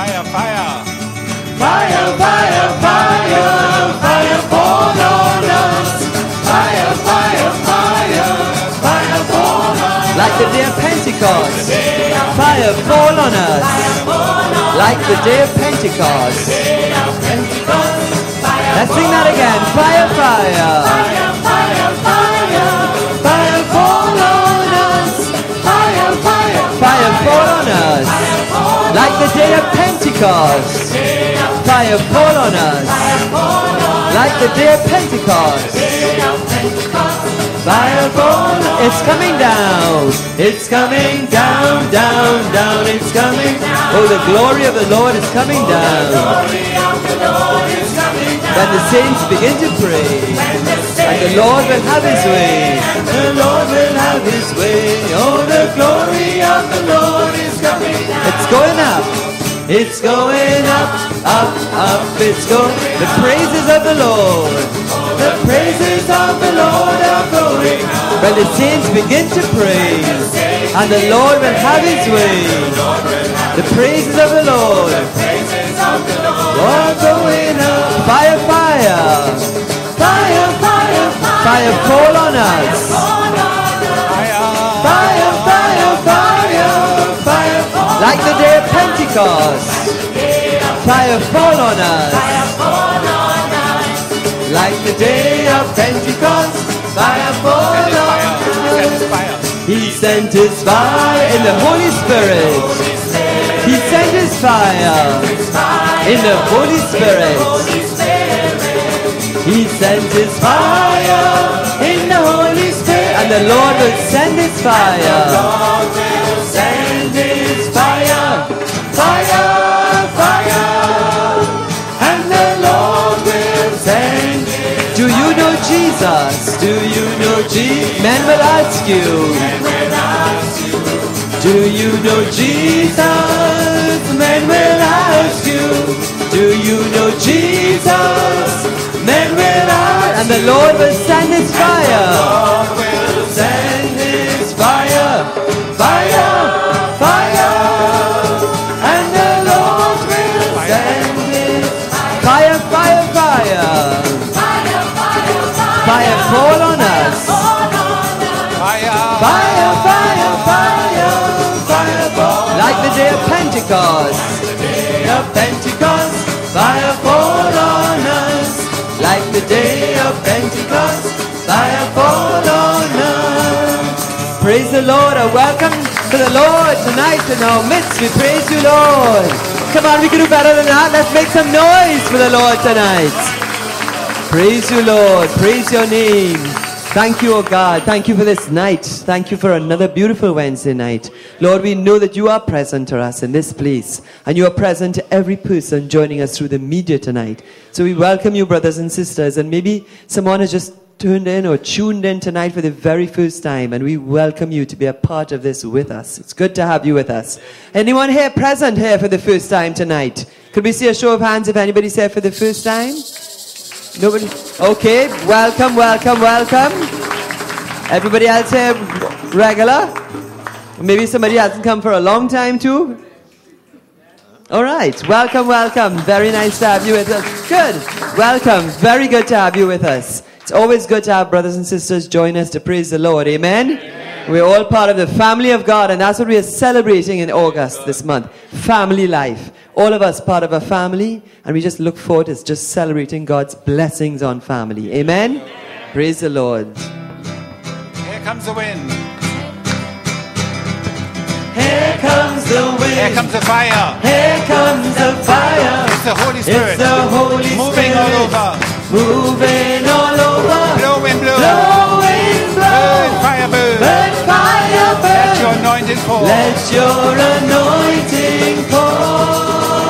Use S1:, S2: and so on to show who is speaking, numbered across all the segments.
S1: Fire, fire.
S2: Fire, fire, fire, fire fall on us. Fire, fire, fire, fire fall on us.
S3: Like the day of Pentecost. Fire fall on us. Like the day of Pentecost. Let's sing that again. Fire, fire.
S2: Fire, fire, fire, fire fall on us. Fire, fire,
S3: Fire fall on us. Like the day of Pentecost. Fire fall on us. Like the day of Pentecost. Fire fall on us. It's coming down. It's coming down, down, down. It's coming. Oh, the glory of the Lord is coming down. When the saints begin to pray, and the Lord will have his way. The Lord will have his way. Oh, the glory of the Lord is coming down. It's going up. It's going up, up, up. It's going. The praises of the Lord. The praises of the Lord are going. When the saints begin to pray, and the Lord will have his way. The praises of the Lord. Are going up. Fire, fire. Fire, fire, fire. Fire fall on us. Fire, fire, fire. Fire fall. Like the day of Pentecost. Fire fall on us. Like the day of Pentecost. Fire fall on us. He sent his fire in the Holy Spirit. He sent his fire in the Holy Spirit. He sent his fire in the Holy Spirit. And the Lord will send his fire. The Lord will send his fire. Fire, fire. And the Lord will send his. Do you know Jesus? Do you know Jesus? Men will ask you. Men will ask you. Do you know Jesus? Men will ask you. Do you know Jesus? Men will ask. And the Lord will send his fire. The Lord will send his fire. Fire, fire. And the Lord will send his fire, fire, fire. Fire fall on us.
S1: Fire.
S3: Fire, fire, fire. Fire fall. Like the day of Pentecost. Of Pentecost. Fire fall on us. Like the day of Pentecost. Fire fall on us. Praise the Lord. A welcome to the Lord tonight in our midst. We praise you, Lord. Come on, we can do better than that. Let's make some noise for the Lord tonight. Praise you, Lord. Praise your name. Thank you, oh God. Thank you for this night. Thank you for another beautiful Wednesday night. Lord, we know that you are present to us in this place. And you are present to every person joining us through the media tonight. So we welcome you, brothers and sisters. And maybe someone has just tuned in or tuned in tonight for the very first time. And we welcome you to be a part of this with us. It's good to have you with us. Anyone here present here for the first time tonight? Could we see a show of hands if anybody's here for the first time? Nobody? Okay, welcome, welcome, welcome. Everybody else here regular? Maybe somebody hasn't come for a long time too? All right, welcome, welcome. Very nice to have you with us. Good, welcome. Very good to have you with us. It's always good to have brothers and sisters join us to praise the Lord. Amen? Amen. We're all part of the family of God, and that's what we are celebrating in August this month. Family life. All of us part of a family, and we just look forward to just celebrating God's blessings on family. Amen? Amen. Praise the Lord.
S1: Here comes the wind.
S2: Here comes the wind.
S1: Here comes the fire.
S2: Here comes the fire.
S1: It's the Holy Spirit.
S2: It's the Holy
S1: moving
S2: Spirit.
S1: all over.
S2: Moving all over.
S1: Blowing, blowing.
S2: Blowing, blow.
S1: Burn, fire, burn.
S2: Burn, fire, burn.
S1: Let your anointing fall.
S2: Let your anointing fall.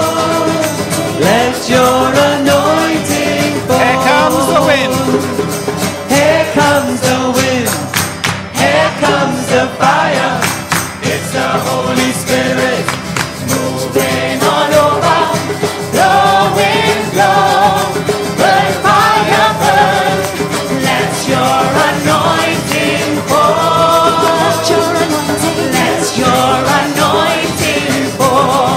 S2: Let your anointing fall.
S1: Here comes the wind.
S2: Here comes the wind. Here comes the fire. It's the Holy Spirit moving all over. Blowing, blow. Burn, fire, burn. Let your anointing fall. Let your anointing fall.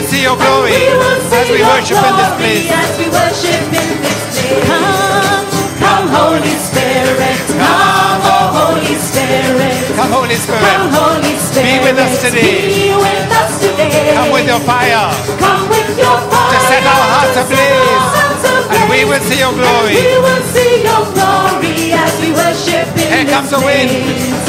S1: will see your glory
S2: We will see
S1: as we
S2: your
S1: worship in this
S2: glory
S1: place.
S2: as we worship in this place. Come, Holy Spirit. Come, oh Holy Spirit.
S1: Come, Holy
S2: Come,
S1: Spirit.
S2: Holy Spirit.
S1: Be with us today.
S2: Be with us today.
S1: Come with your fire
S2: Come with your fire.
S1: to set our hearts
S2: to set
S1: ablaze.
S2: our hearts ablaze.
S1: And we will see your glory.
S2: And we will see your glory as we worship in
S1: Here
S2: this
S1: comes the wind.
S2: place.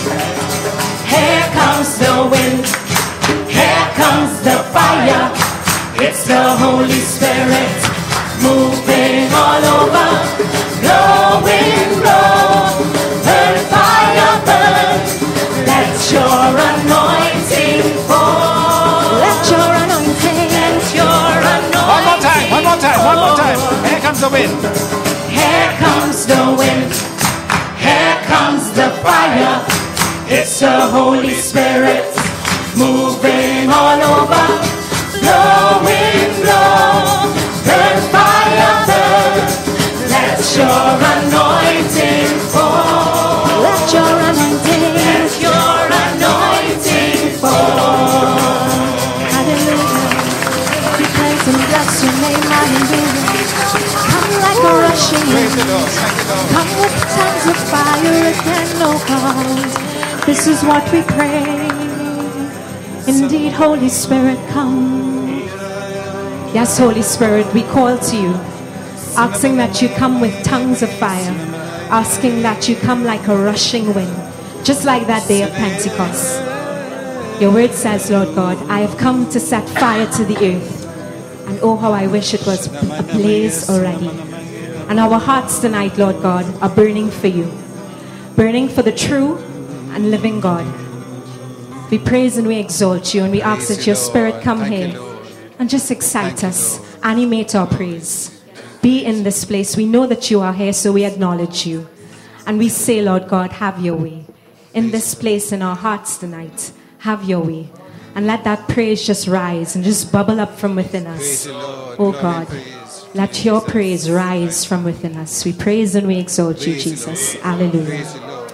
S2: Here comes the wind. Here comes the fire. It's the Holy Spirit moving all over. Blowing, blow. Burn, fire, burn. Let your anointing fall. Let your anointing. Let your anointing.
S1: One more time, one more time, one more time. Here comes the wind.
S2: Here comes the wind. Here comes the fire. It's the Holy Spirit moving all over. Blowing, blow. Burn, fire, burn. Let your anointing fall. Let your anointing. Let your anointing fall. Hallelujah. We praise and bless your name. Hallelujah. Come like a rushing
S1: Praise the
S2: wind.
S1: Lord. Thank you, Lord.
S2: Come with tongues of fire again, oh God. This is what we pray. Indeed, Holy Spirit, come. Yes, Holy Spirit, we call to you, asking that you come with tongues of fire, asking that you come like a rushing wind, just like that day of Pentecost. Your word says, Lord God, I have come to set fire to the earth. And oh, how I wish it was ablaze already. And our hearts tonight, Lord God, are burning for you. Burning for the true and living God. We praise and we exalt you, and we ask that your Spirit come here and just excite us, animate our praise. Be in this place. We know that you are here, so we acknowledge you. And we say, Lord God, have your way. In this place, in our hearts tonight, have your way. And let that praise just rise and just bubble up from within us. Oh God, let your praise rise from within us. We praise and we exalt you, Jesus. Hallelujah.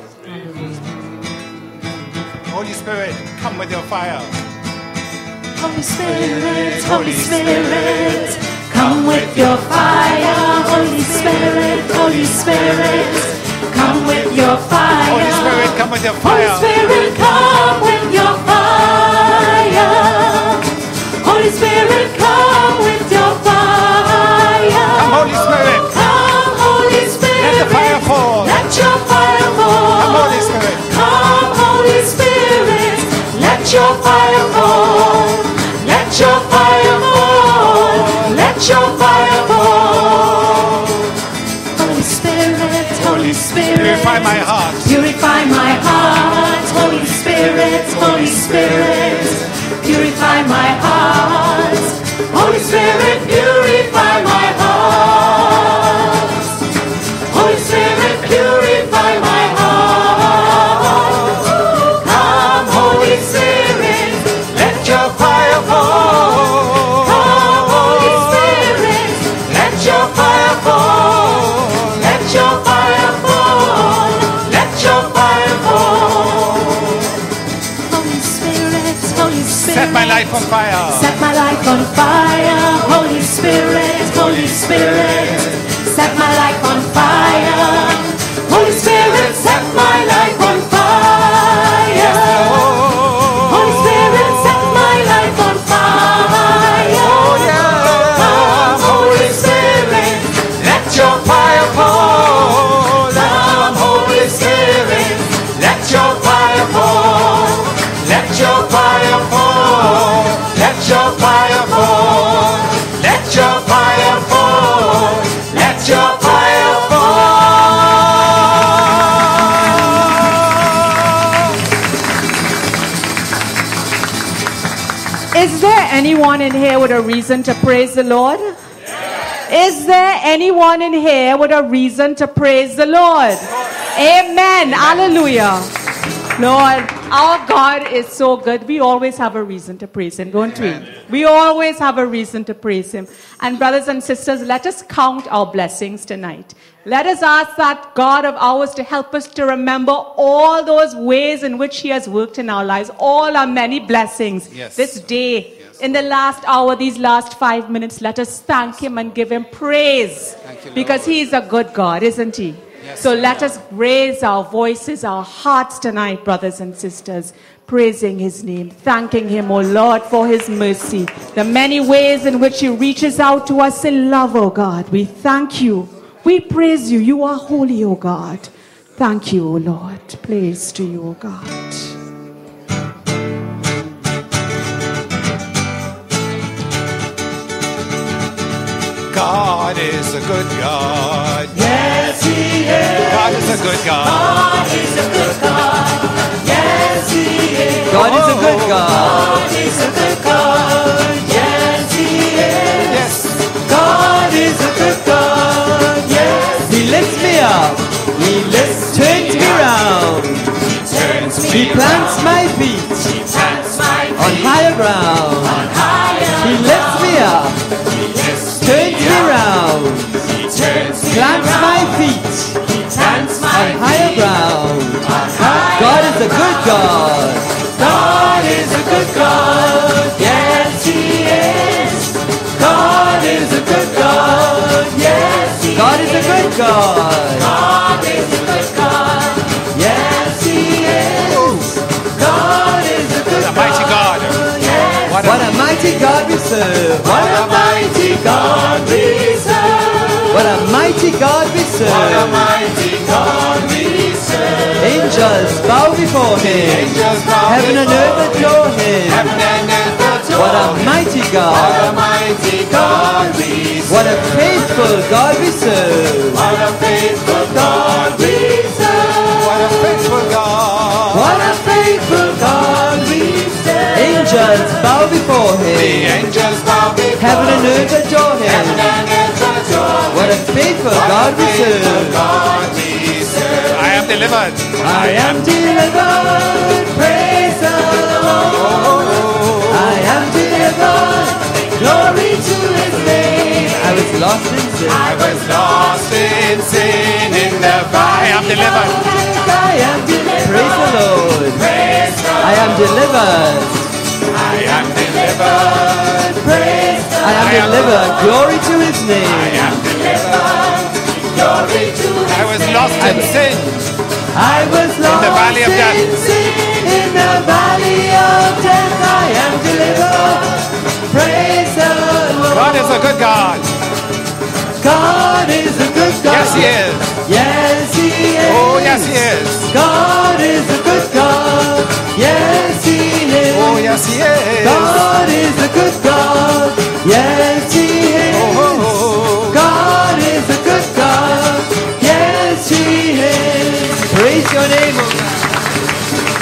S1: Holy Spirit, come with your fire.
S2: Holy Spirit, Holy Spirit, come with your fire. Holy Spirit, Holy Spirit, come with your fire.
S1: Holy Spirit, come with your
S2: Holy
S1: fire.
S2: Spirit, come with your fire. Holy Spirit, come with your fire.
S1: Come, Holy Spirit.
S2: Come, Holy Spirit.
S1: Let the fire fall.
S2: Let your fire fall.
S1: Come, Holy Spirit.
S2: Come, Holy Spirit. Let your fire fall. Let your fire fall. Let your fire fall. Holy Spirit, Holy Spirit.
S1: Purify my heart.
S2: Purify my heart. Holy Spirit, Holy Spirit. Purify my heart. Holy Spirit, purify my heart. Holy Spirit, purify my heart. Come, Holy Spirit,
S1: Let your fire fall.
S2: come, Holy Spirit, let your fire fall. Let your fire fall. Let your fire fall. Holy Spirit, Holy Spirit.
S1: Set my life on fire.
S2: Set my life on fire, Holy Spirit, Holy Spirit. Set my life on fire, Holy Spirit. Set my life on fire, Holy Spirit. Set my life on fire. Come, Holy Spirit,
S1: Let your fire fall.
S2: come, Holy Spirit.
S1: Let your fire fall. Let your fire fall. Let your fire fall. Let your fire fall. Let your fire fall.
S4: Is there anyone in here with a reason to praise the Lord? Is there anyone in here with a reason to praise the Lord? Amen. Hallelujah. Lord, our God is so good. We always have a reason to praise him, don't we? We always have a reason to praise him. And brothers and sisters, let us count our blessings tonight. Let us ask that God of ours to help us to remember all those ways in which he has worked in our lives, all our many blessings.
S1: Yes.
S4: This day, In the last hour, these last 5 minutes, let us thank him and give him praise. Because he is a good God, isn't he? So let us raise our voices, our hearts tonight, brothers and sisters, praising his name, thanking him, oh Lord, for his mercy, the many ways in which he reaches out to us in love, oh God. We thank you. We praise you. You are holy, oh God. Thank you, oh Lord. Praise to you, oh God.
S1: God is a good God.
S3: Yes, he is.
S1: God is a good God.
S3: God is a good God. Yes, he is. God is a good God. God is a good God. Yes, he is.
S1: Yes.
S3: God is a good God. Yes. He lifts me up. He turns me round. He plants my feet on higher ground. He lifts me up. Turns me round. Plants my feet on higher ground. God is a good God. God is a good God. Yes, he is. God is a good God. Yes, he is. God is a good God. God is a good God. Yes, he is. God is a good God.
S1: A mighty God.
S3: What a mighty God we serve. What a mighty God we serve. What a mighty God we serve.
S1: What a mighty God we serve.
S3: Angels bow before him.
S1: Angels bow
S3: Heaven and earth adore him.
S1: Heaven and earth adore
S3: What a mighty
S1: What a
S3: God.
S1: mighty God we serve.
S3: What a faithful God we serve.
S1: What a faithful God we serve. What a faithful God.
S3: What a faithful God we serve. Angels bow before
S1: The
S3: him.
S1: angels bow before
S3: Heaven and earth adore
S1: Heaven
S3: him.
S1: and earth adore
S3: What a faithful God we serve.
S1: God we serve. I am delivered.
S3: I am delivered, praise the Lord. I am delivered, glory to his name. I was lost in sin.
S1: I was lost in sin in the fire. I am delivered.
S3: I am delivered, praise the Lord. I am delivered,
S1: I am delivered.
S3: praise. I am delivered, glory to his
S1: I
S3: name.
S1: am delivered. Glory to I was lost in sin.
S3: I was lost
S1: the valley of death.
S3: in sin, in the valley of death. I am delivered, praise the Lord.
S1: God is a good God.
S3: God is a good God.
S1: Yes, he is.
S3: Yes, he is.
S1: Oh, yes, he is.
S3: God is a good God. Yes, he is.
S1: Oh, yes, he is.
S3: God is a good God. Yes, he is.
S1: Oh,
S3: God is a good God. Yes, he is. Praise your name, O God.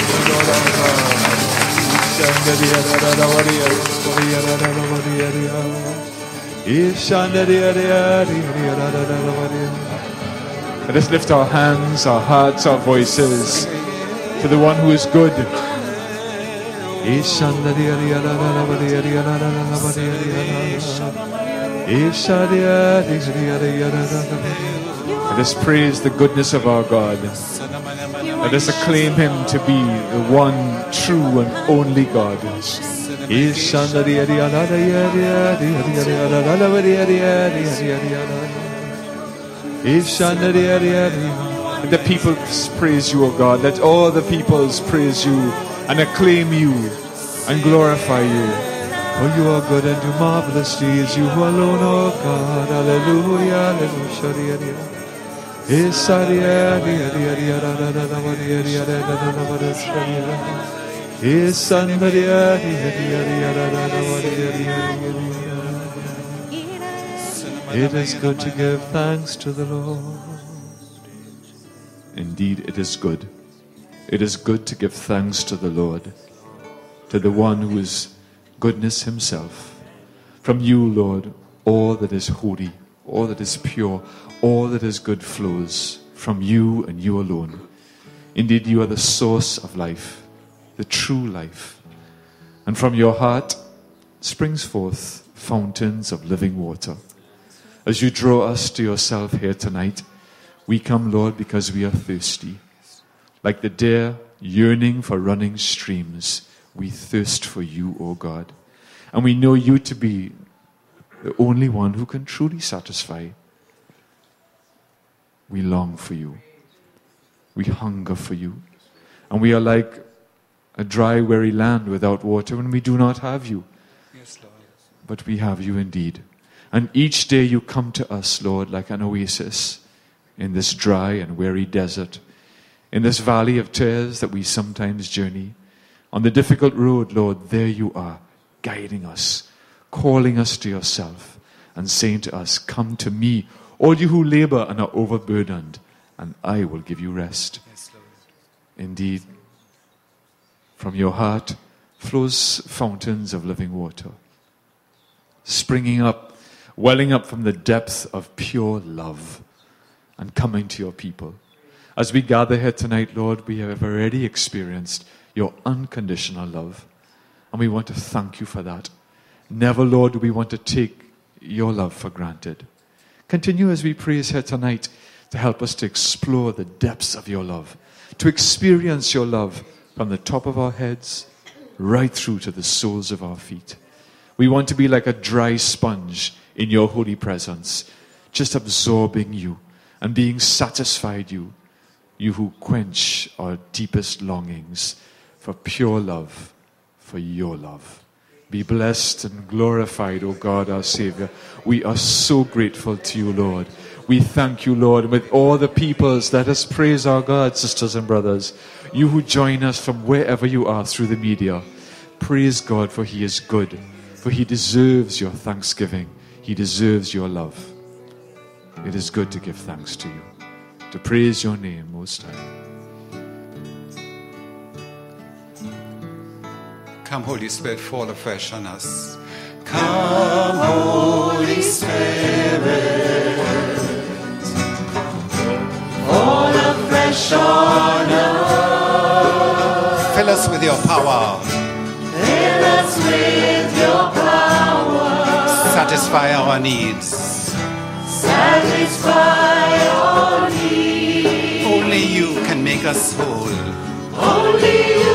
S5: Let us lift our hands, our hearts, our voices to the one who is good. Let us praise the goodness of our God. Let us acclaim him to be the one true and only God. Let the people praise you, O God. Let all the peoples praise you and acclaim you and glorify you. For you are good and do marvelous deeds. You alone, O God. Hallelujah. It is good to give thanks to the Lord. Indeed, it is good. It is good to give thanks to the Lord, to the one who is goodness himself. From you, Lord, all that is holy, all that is pure, all that is good flows from you and you alone. Indeed, you are the source of life, the true life. And from your heart springs forth fountains of living water. As you draw us to yourself here tonight, we come, Lord, because we are thirsty. Like the deer yearning for running streams, we thirst for you, O God. And we know you to be the only one who can truly satisfy. We long for you. We hunger for you. And we are like a dry, weary land without water when we do not have you.
S1: Yes, Lord.
S5: But we have you indeed. And each day you come to us, Lord, like an oasis in this dry and weary desert, in this valley of tears that we sometimes journey. On the difficult road, Lord, there you are, guiding us, calling us to yourself, and saying to us, come to me, all you who labor and are overburdened, and I will give you rest.
S1: Yes, Lord.
S5: Indeed, from your heart flows fountains of living water, springing up, welling up from the depth of pure love and coming to your people. As we gather here tonight, Lord, we have already experienced your unconditional love, and we want to thank you for that. Never, Lord, do we want to take your love for granted. Continue as we praise here tonight to help us to explore the depths of your love, to experience your love from the top of our heads right through to the soles of our feet. We want to be like a dry sponge in your holy presence, just absorbing you and being satisfied you who quench our deepest longings for pure love, for your love. Be blessed and glorified, O God, our Savior. We are so grateful to you, Lord. We thank you, Lord. And with all the peoples, let us praise our God, sisters and brothers. You who join us from wherever you are through the media, praise God, for he is good. For he deserves your thanksgiving. He deserves your love. It is good to give thanks to you, to praise your name most high.
S1: Come, Holy Spirit, fall afresh on us. Come, Holy Spirit, fall afresh on us. Fill us with your power. Fill us with your power. Satisfy our needs. Satisfy our needs. Only you can make us whole. Only you.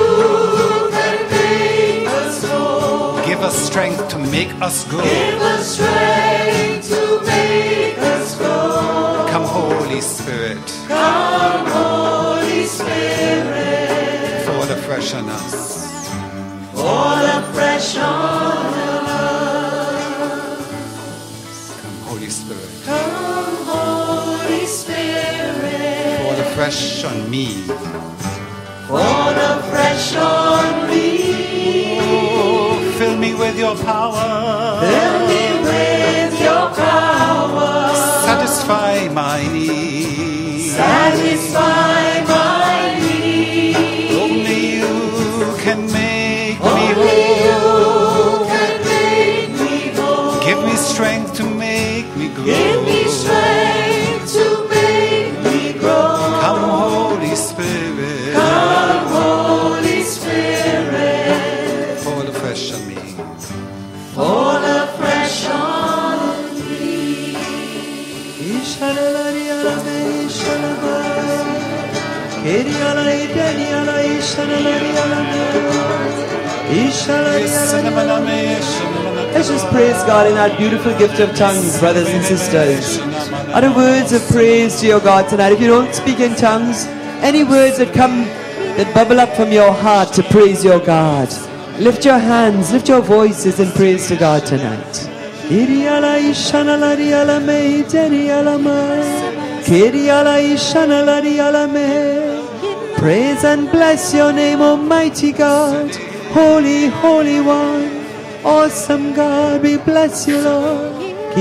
S1: Give us strength to make us grow. Give us strength to make us grow. Come, Holy Spirit. Come, Holy Spirit. Fall afresh on us. Fall afresh on us. Come, Holy Spirit. Come, Holy Spirit. Fall afresh on me. Fall afresh on me. Fill me with your power. Fill me with your power. Satisfy my needs. Satisfy my needs. Only you can make me whole. You can make me whole. Give me strength to make me grow. Give me strength to make me grow. Come, Holy Spirit. Come, Holy Spirit. Fall afresh on me. Fall afresh on me.
S3: Let's just praise God in that beautiful gift of tongues, brothers and sisters. Other words of praise to your God tonight. If you don't speak in tongues, any words that come, that bubble up from your heart to praise your God. Lift your hands, lift your voices in praise to God tonight. Praise and bless your name, Almighty God. Holy, Holy One. Awesome God, we bless you, Lord.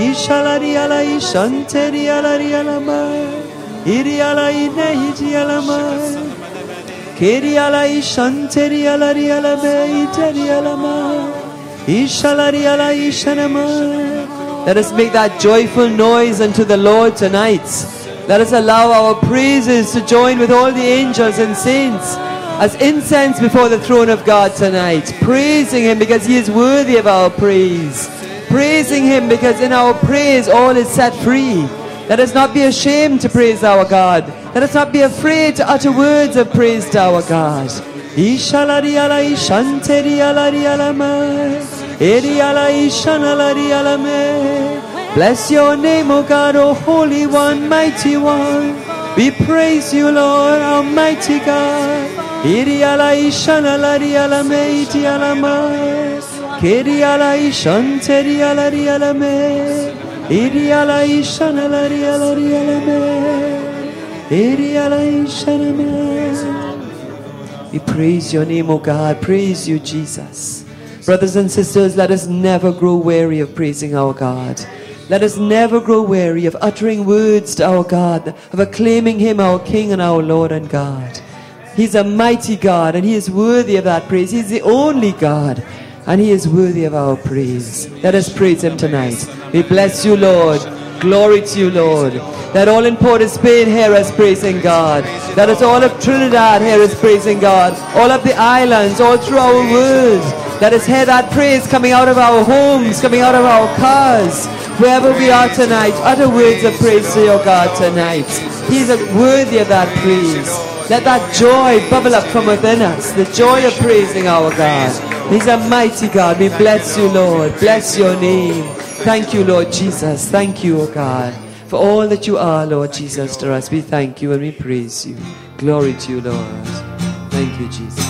S3: Let us make that joyful noise unto the Lord tonight. Let us allow our praises to join with all the angels and saints as incense before the throne of God tonight, praising Him because He is worthy of our praise, praising Him because in our praise all is set free. Let us not be ashamed to praise our God. Let us not be afraid to utter words of praise to our God. Bless your name, O God, O Holy One, Mighty One. We praise you, Lord, Almighty God. We praise your name, O God. Praise you, Jesus. Brothers and sisters, let us never grow weary of praising our God. Let us never grow weary of uttering words to our God, of acclaiming Him our King and our Lord and God. He's a mighty God, and He is worthy of that praise. He's the only God, and He is worthy of our praise. Let us praise Him tonight. We bless you, Lord. Glory to you, Lord. Let all in Port of Spain hear us praising God. Let us all of Trinidad hear us praising God. All of the islands, all through our world. Let us hear that praise coming out of our homes, coming out of our cars. Wherever we are tonight, utter words of praise to your God tonight. He's worthy of that praise. Let that joy bubble up from within us, the joy of praising our God. He's a mighty God. We bless you, Lord. Bless your name. Thank you, Lord Jesus. Thank you, O God, for all that you are, Lord Jesus, to us. We thank you and we praise you. Glory to you, Lord. Thank you, Jesus.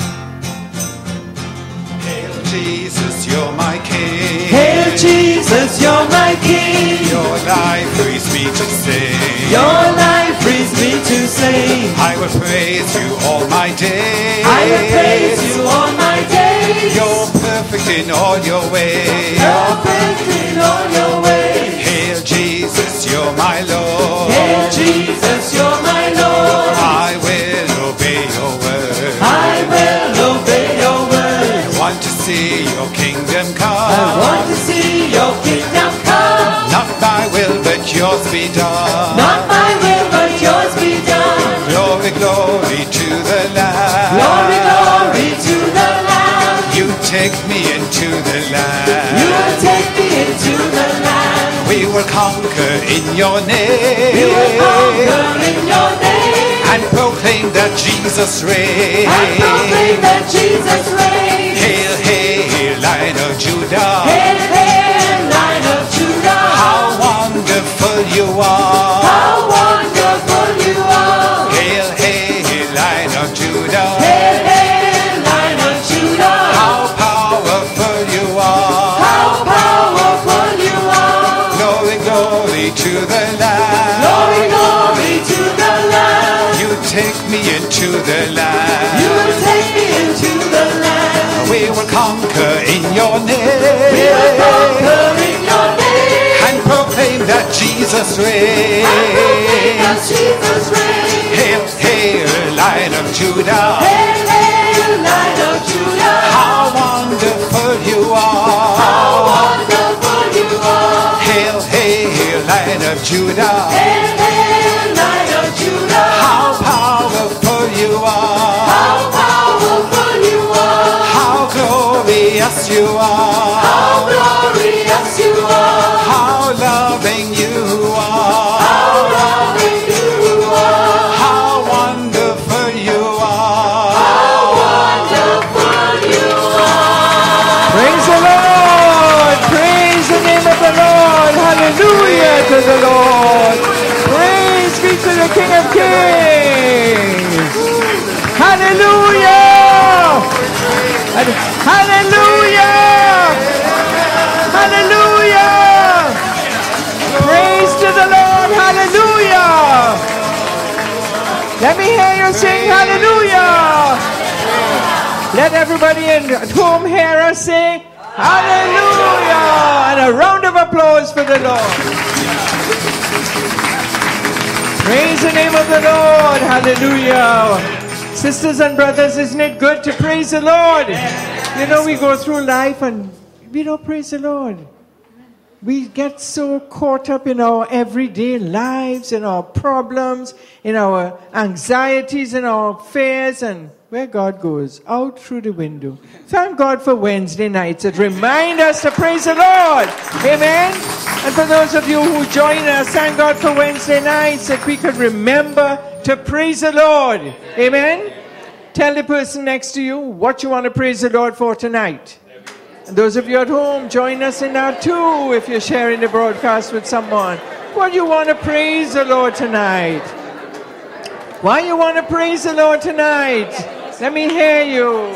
S1: Hail Jesus, you're my King.
S3: Hail Jesus, you're my King.
S1: Your life frees me to sing.
S3: Your life frees me to sing.
S1: I will praise you all my days.
S3: I will praise you all my days.
S1: You're perfect in all your ways.
S3: You're perfect in all your ways.
S1: Hail Jesus, you're my Lord.
S3: Hail Jesus, you're my Lord.
S1: I will obey your word.
S3: I will obey your word.
S1: I want to see your kingdom come.
S3: I want to see your kingdom come.
S1: Not my will, but yours be done.
S3: Not my will, but yours be done.
S1: Glory, glory to the Lamb.
S3: Glory, glory to the Lamb.
S1: You take me into the land.
S3: You will take me into the land.
S1: We will conquer in your name.
S3: We will conquer in your name.
S1: And proclaim that Jesus reigns.
S3: And proclaim that Jesus reigns.
S1: Hail, hail, Lion of Judah.
S3: Hail, hail, Lion of Judah.
S1: How wonderful you are.
S3: How wonderful you are.
S1: Hail, hail, Lion of Judah.
S3: Hail, hail, Lion of Judah.
S1: How powerful you are.
S3: How powerful you are.
S1: Glory, glory to the Lamb.
S3: Glory, glory to the Lamb.
S1: You take me into the land.
S3: You will take me into the land.
S1: We will conquer in your name.
S3: We will conquer in your name.
S1: And proclaim that Jesus reigns.
S3: And proclaim that Jesus reigns.
S1: Hail, hail, Lion of Judah.
S3: Hail, hail, Lion of Judah.
S1: How wonderful you are.
S3: How wonderful you are.
S1: Hail, hail, Lion of Judah.
S3: Hail, hail, Lion of Judah.
S1: How powerful you are.
S3: How powerful you are.
S1: How glorious you are.
S3: How glorious you are.
S1: How loving you are.
S3: How loving you are.
S1: How wonderful you are.
S3: How wonderful you are.
S4: Praise the Lord. Praise the name of the Lord. Hallelujah to the Lord. Praise be to the King of Kings. Hallelujah. Hallelujah. Hallelujah. Praise to the Lord. Hallelujah. Let me hear you sing hallelujah. Let everybody at home hear us sing hallelujah. And a round of applause for the Lord. Praise the name of the Lord. Hallelujah. Sisters and brothers, isn't it good to praise the Lord? You know, we go through life and we don't praise the Lord. We get so caught up in our everyday lives, in our problems, in our anxieties, in our fears, and where God goes, out through the window. Thank God for Wednesday nights that remind us to praise the Lord. Amen. And for those of you who join us, thank God for Wednesday nights that we could remember to praise the Lord. Amen. Tell the person next to you what you want to praise the Lord for tonight.
S6: Those of you at home, join us in that too if you're sharing the broadcast with someone. Why do you want to praise the Lord tonight? Why you want to praise the Lord tonight? Let me hear you.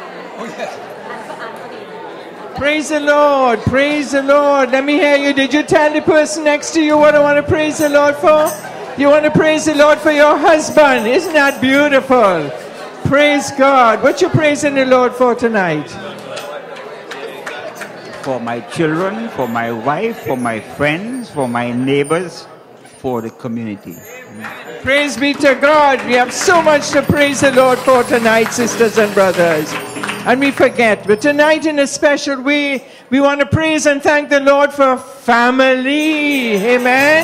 S6: Praise the Lord. Praise the Lord. Let me hear you. Did you tell the person next to you what I want to praise the Lord for? You want to praise the Lord for your husband. Isn't that beautiful? Praise God. What you praising the Lord for tonight?
S7: For my children, for my wife, for my friends, for my neighbors, for the community.
S6: Praise be to God. We have so much to praise the Lord for tonight, sisters and brothers. And we forget. But tonight, in a special way, we want to praise and thank the Lord for family. Amen?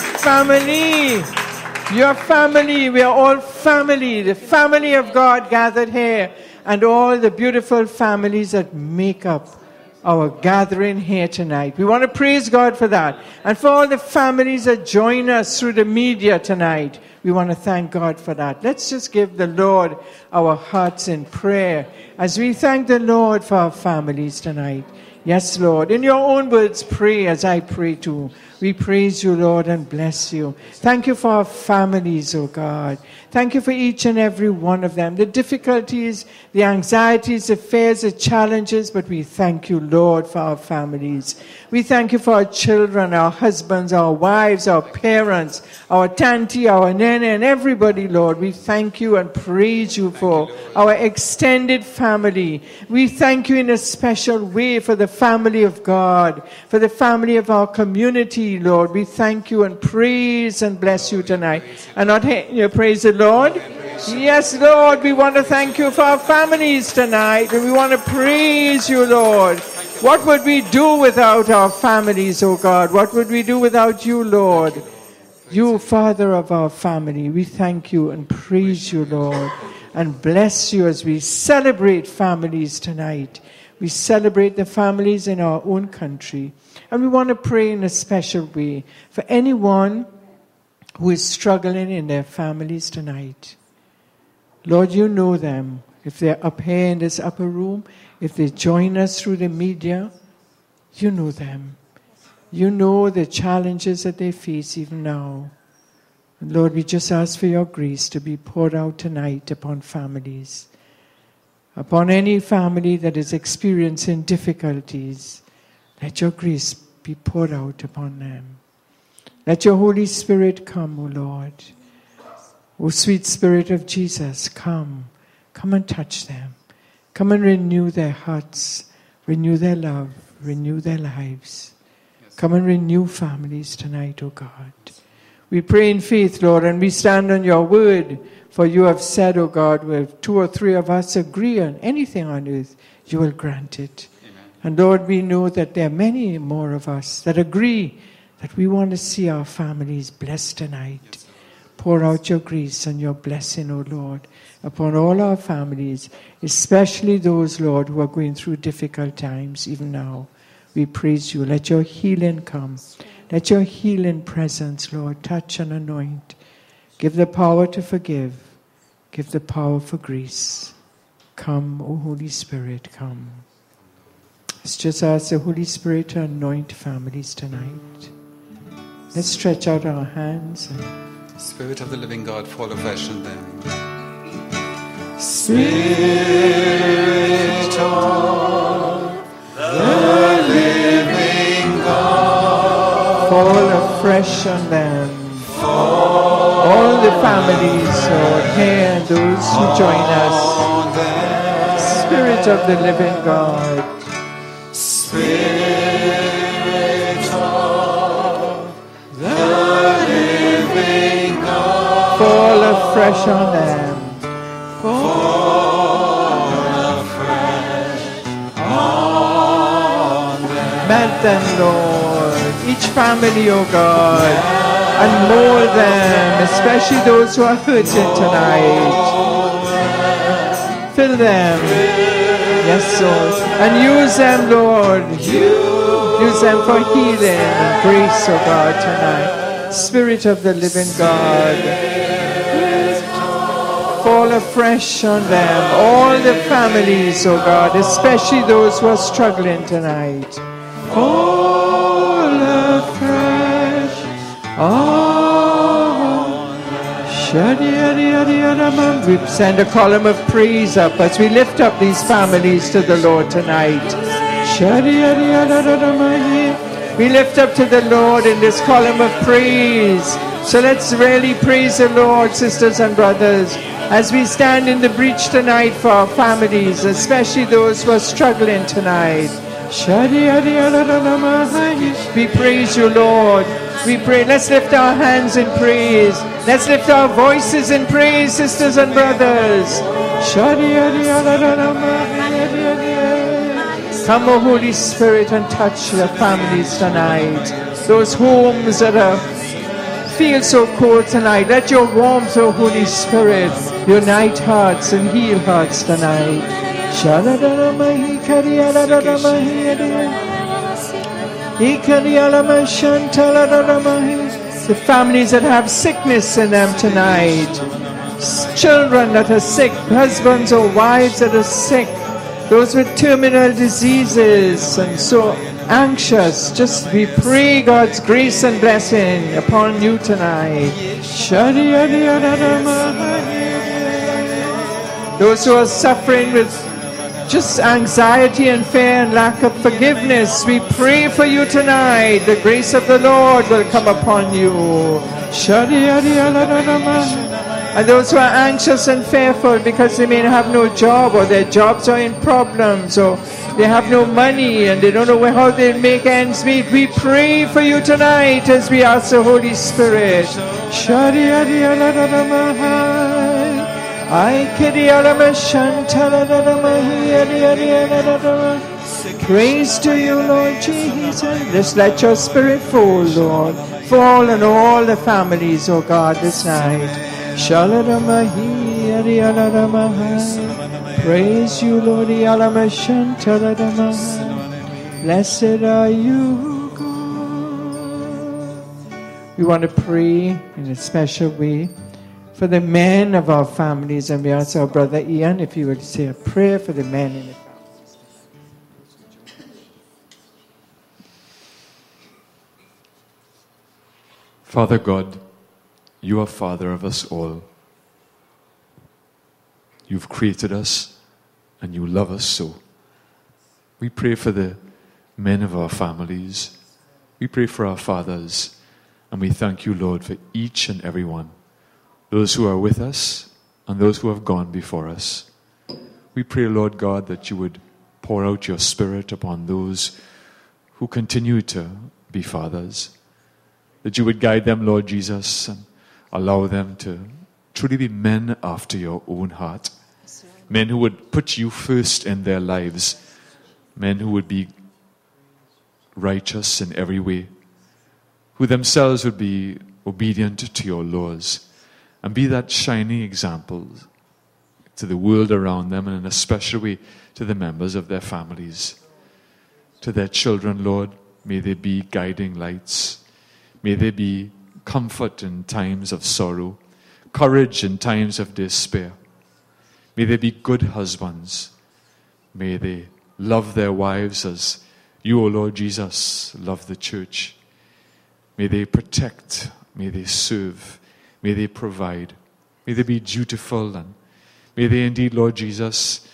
S6: Family. Your family. We are all family. The family of God gathered here. And all the beautiful families that make up our gathering here tonight. We want to praise God for that. And for all the families that join us through the media tonight, we want to thank God for that. Let's just give the Lord our hearts in prayer as we thank the Lord for our families tonight. Yes, Lord. In your own words, pray as I pray too. We praise you, Lord, and bless you. Thank you for our families, oh God. Thank you for each and every one of them. The difficulties, the anxieties, the fears, the challenges, but we thank you, Lord, for our families. We thank you for our children, our husbands, our wives, our parents, our tanti, our nene, and everybody, Lord. We thank you and praise you for our extended family. We thank you in a special way for the family of God, for the family of our community, Lord. We thank you and praise and bless you tonight. And not you praise the Lord. Yes, Lord, we want to thank you for our families tonight. And we want to praise you, Lord. What would we do without our families, oh God? What would we do without you, Lord? You, Father of our family, we thank you and praise you, Lord, and bless you as we celebrate families tonight. We celebrate the families in our own country. And we want to pray in a special way for anyone who is struggling in their families tonight. Lord, you know them. If they're up here in this upper room, if they join us through the media, you know them. You know the challenges that they face even now. And Lord, we just ask for your grace to be poured out tonight upon families. Upon any family that is experiencing difficulties, let your grace be poured out upon them. Let your Holy Spirit come, O Lord. O sweet Spirit of Jesus, come. Come and touch them. Come and renew their hearts, renew their love, renew their lives. Come and renew families tonight, O God. We pray in faith, Lord, and we stand on your word. For you have said, O God, where 2 or 3 of us agree on anything on earth, you will grant it. Amen. And Lord, we know that there are many more of us that agree that we want to see our families blessed tonight. Yes. Pour out your grace and your blessing, O Lord, upon all our families, especially those, Lord, who are going through difficult times even now. We praise you. Let your healing come. Let your healing presence, Lord, touch and anoint. Give the power to forgive. Give the power for grace. Come, O Holy Spirit, come. Let's just ask the Holy Spirit to anoint families tonight. Let's stretch out our hands.
S8: Spirit of the living God, fall afresh on them.
S1: Spirit of the living God,
S6: fall afresh on them. All the families, Lord, here and those who join us. Spirit of the living God.
S1: Spirit of the living God,
S6: fall afresh on them.
S1: fall afresh on them.
S6: Melt them, Lord. Each family, O God. And mold them, especially those who are hurting tonight. Fill them. Yes, Lord. And use them, Lord. Use them for healing and grace, oh God, tonight. Spirit of the living God. Fall afresh on them. All the families, oh God, especially those who are struggling tonight. Fall afresh on. We send a column of praise up as we lift up these families to the Lord tonight. We lift up to the Lord in this column of praise. So let's really praise the Lord, sisters and brothers, as we stand in the breach tonight for our families, especially those who are struggling tonight. We praise you, Lord. We pray. Let's lift our hands in praise. Let's lift our voices in praise, sisters and brothers. Come, O Holy Spirit, and touch the families tonight. Those homes that feel so cold tonight. Let your warmth, O Holy Spirit, unite hearts and heal hearts tonight. The families that have sickness in them tonight. Children that are sick. Husbands or wives that are sick. Those with terminal diseases and so anxious. Just we pray God's grace and blessing upon you tonight. Those who are suffering with just anxiety and fear and lack of forgiveness, we pray for you tonight. The grace of the Lord will come upon you. And those who are anxious and fearful because they may have no job, or their jobs are in problems, or they have no money and they don't know how they'll make ends meet, we pray for you tonight as we ask the Holy Spirit. Praise to you, Lord Jesus. Just let your Spirit fall, Lord. Fall on all the families, oh God, this night. Praise you, Lord. Blessed are you, God. We want to pray in a special way for the men of our families, and we ask our brother Ian if he would say a prayer for the men in the families.
S5: Father God, you are Father of us all. You've created us and you love us so. We pray for the men of our families. We pray for our fathers, and we thank you, Lord, for each and every one. Those who are with us and those who have gone before us. We pray, Lord God, that you would pour out your Spirit upon those who continue to be fathers. That you would guide them, Lord Jesus, and allow them to truly be men after your own heart. Men who would put you first in their lives. Men who would be righteous in every way. Who themselves would be obedient to your laws. And be that shining example to the world around them, and in a special way to the members of their families. To their children, Lord, may they be guiding lights. May they be comfort in times of sorrow, courage in times of despair. May they be good husbands. May they love their wives as you, O Lord Jesus, love the church. May they protect. May they serve. May they provide. May they be dutiful, and may they indeed, Lord Jesus,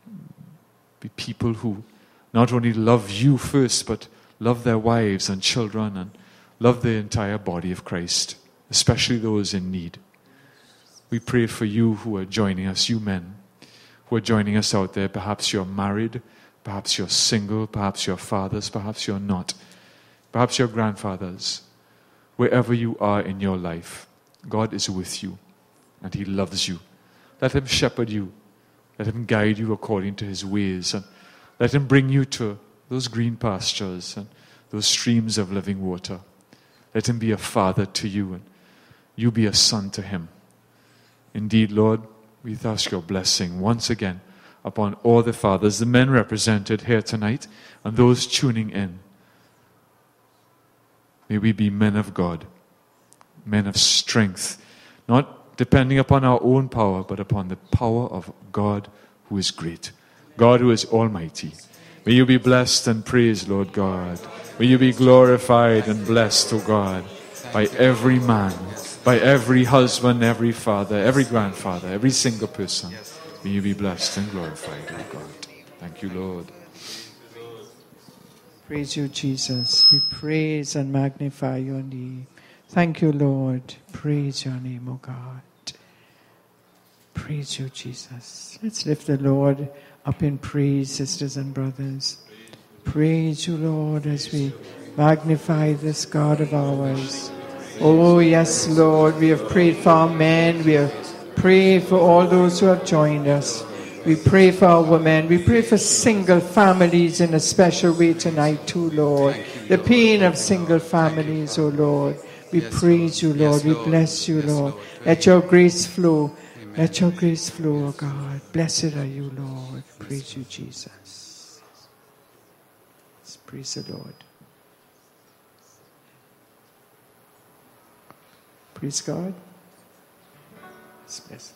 S5: be people who not only love you first, but love their wives and children and love the entire body of Christ, especially those in need. We pray for you who are joining us, you men who are joining us out there. Perhaps you're married, perhaps you're single, perhaps you're fathers, perhaps you're not, perhaps you're grandfathers. Wherever you are in your life, God is with you and he loves you. Let him shepherd you. Let him guide you according to his ways, and let him bring you to those green pastures and those streams of living water. Let him be a father to you, and you be a son to him. Indeed, Lord, we ask your blessing once again upon all the fathers, the men represented here tonight, and those tuning in. May we be men of God, men of strength, not depending upon our own power, but upon the power of God who is great, God who is almighty. May you be blessed and praised, Lord God. May you be glorified and blessed, O God, by every man, by every husband, every father, every grandfather, every single person. May you be blessed and glorified, O God. Thank you, Lord.
S6: Praise you, Jesus. We praise and magnify your name. Thank you, Lord. Praise your name, O God. Praise you, Jesus. Let's lift the Lord up in praise, sisters and brothers. Praise you, Lord, as we magnify this God of ours. Oh, yes, Lord, we have prayed for our men. We have prayed for all those who have joined us. We pray for our women. We pray for single families in a special way tonight too, Lord. The pain of single families, oh Lord. We praise you, Lord. We bless you, Lord. Let your grace flow. Let your grace flow, oh God. Blessed are you, Lord. Praise you, Jesus. Let's praise the Lord. Praise God. Let's bless.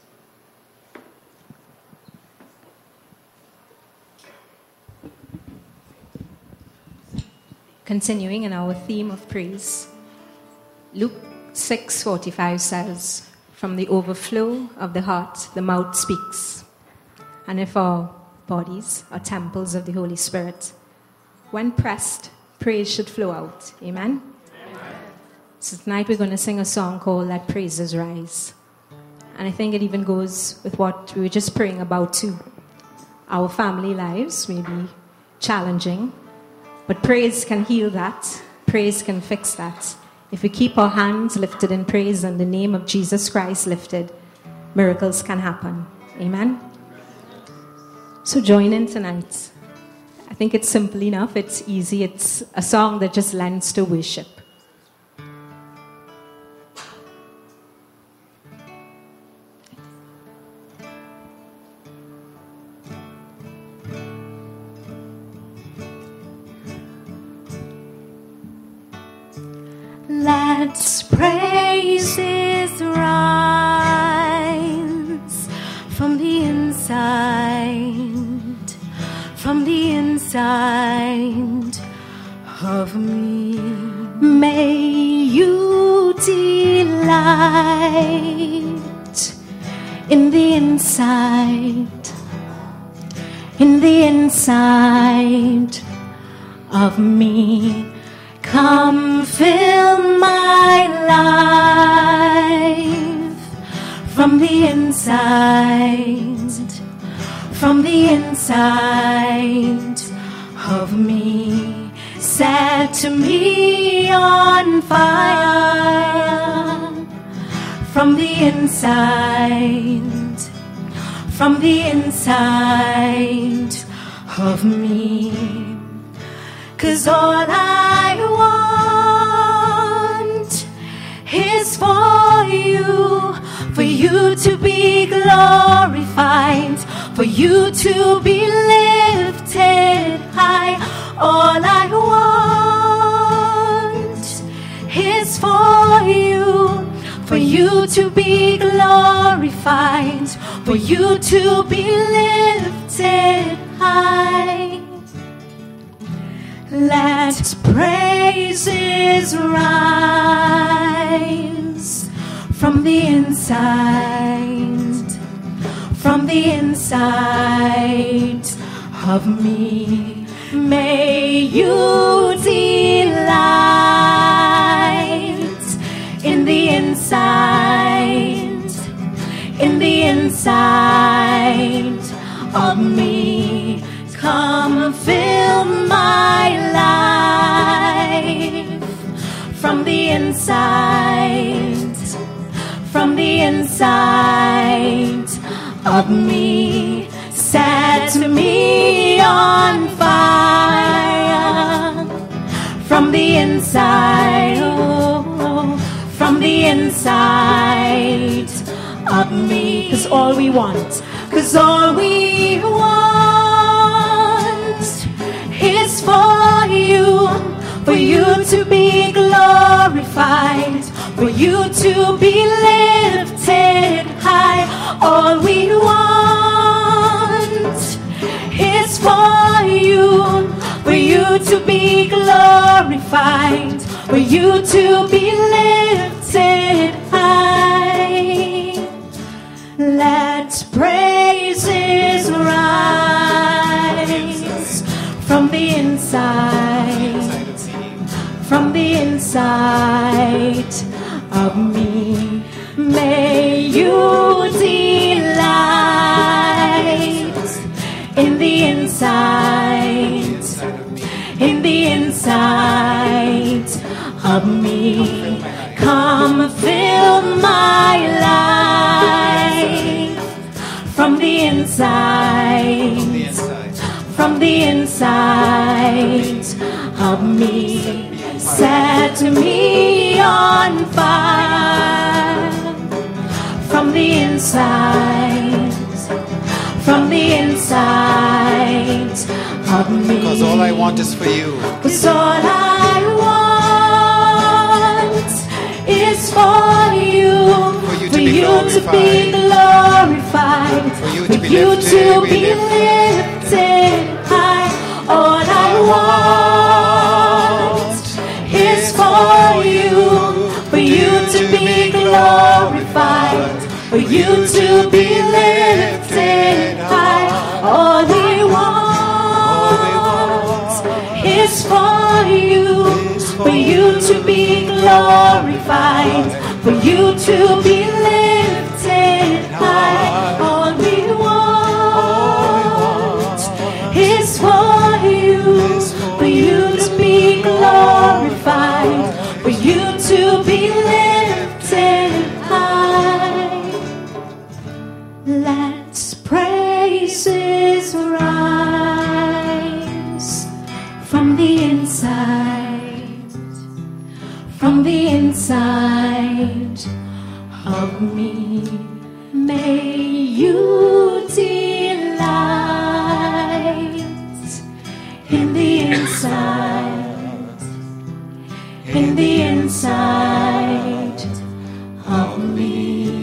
S2: Continuing in our theme of praise, Luke 6:45 says, "From the overflow of the heart, the mouth speaks." And if our bodies are temples of the Holy Spirit, when pressed, praise should flow out. Amen? So tonight we're going to sing a song called "Let Praises Rise." And I think it even goes with what we were just praying about too. Our family lives may be challenging, but praise can heal that. Praise can fix that. If we keep our hands lifted in praise and the name of Jesus Christ lifted, miracles can happen. Amen? So join in tonight. I think it's simple enough. It's easy. It's a song that just lends to worship.
S9: Let praises rise from the inside of me. May you delight in the inside of me. Come fill my life from the inside of me. Set me on fire from the inside of me. 'Cause all I want is for you to be glorified, for you to be lifted high. All I want is for you to be glorified, for you to be lifted high. Let praises rise from the inside of me. May you delight in the inside of me. Come fill my life from the inside of me. Set me on fire from the inside of me.
S2: 'Cause all we want
S9: is for you to be glorified, for you to be lifted high. All we want is for you to be glorified, for you to be lifted high. Let praises rise from the inside, from the inside of me. May you delight in the inside, in the inside of me. Come fill my life from the inside, from the inside of me. Set me on fire from the inside, from the inside of me.
S8: Because all I want is for you.
S9: Because all I want is for you to be glorified, for you to be lifted high. All I want is for you to be glorified, for you to be lifted high. All we want is for you to be glorified, for you to be lifted high. All we want is for you to be glorified, for you to be lifted high. Let praises rise from the inside, from the inside of me. May you delight in the inside, in the inside of me.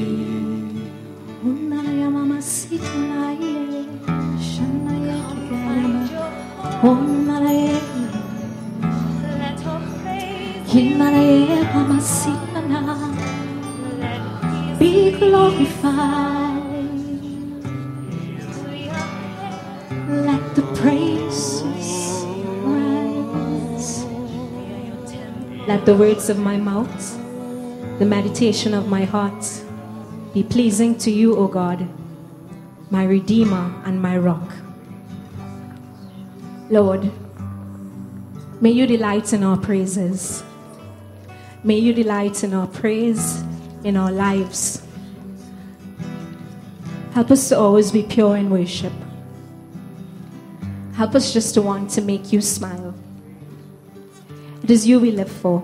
S9: Be glorified. Let the praises rise. Let the words of my mouth, the meditation of my heart be pleasing to you, O God, my Redeemer and my Rock. Lord, may you delight in our praises. May you delight in our praise in our lives. Help us to always be pure in worship. Help us just to want to make you smile. It is you we live for.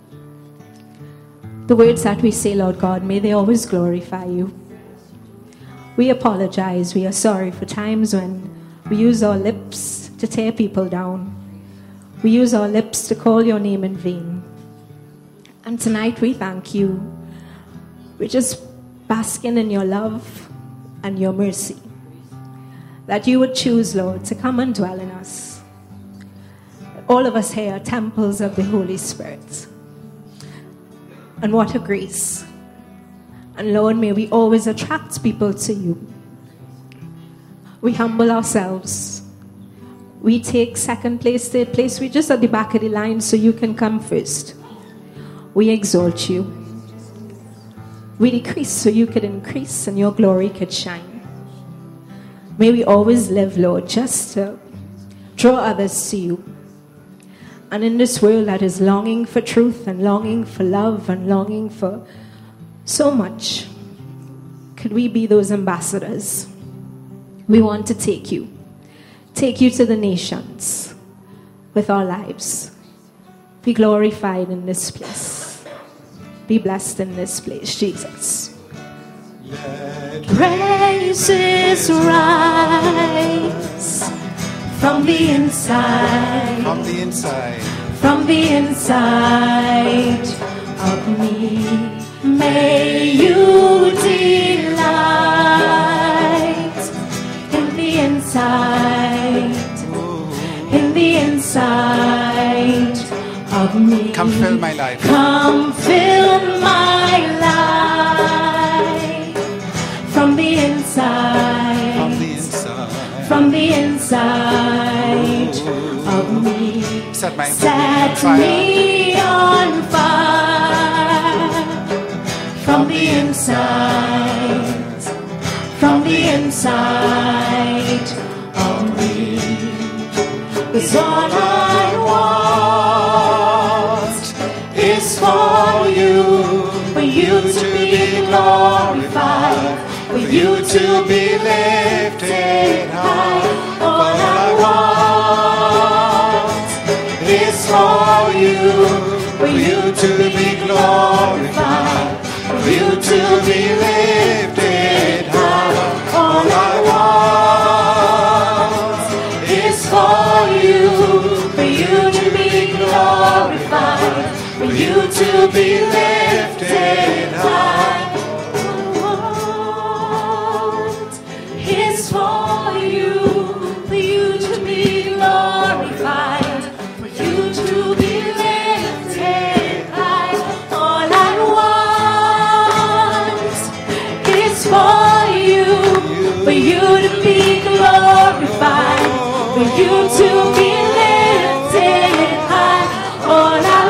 S9: The words that we say, Lord God, may they always glorify you. We apologize. We are sorry for times when we use our lips to tear people down. We use our lips to call your name in vain. And tonight we thank you. We're just basking in your love and your mercy. That you would choose, Lord, to come and dwell in us. All of us here are temples of the Holy Spirit. And what a grace. And Lord, may we always attract people to you. We humble ourselves. We take second place, third place. We're just at the back of the line so you can come first. We exalt you. We decrease so you could increase and your glory could shine. May we always live, Lord, just to draw others to you. And in this world that is longing for truth and longing for love and longing for so much, could we be those ambassadors? We want to take you to the nations with our lives. Be glorified in this place. Be blessed in this place, Jesus. Let praises rise from the inside,
S8: From the inside.
S9: from the inside of me. May you delight in the inside, in the inside of me.
S8: Come fill my life.
S9: Come fill my life from the inside,
S8: From the inside.
S9: from the inside of me.
S8: Set my
S9: Set me on fire from the inside, from the inside of me. 'Cause all I want is for you to be glorified, for you to be lifted high. All I want is for you to be glorified, for you to be lifted high. All I want is for you to be glorified, for you to be lifted high. Is for you to be glorified, for you to be lifted high. All I want is for you to be glorified, for you to be lifted high. All I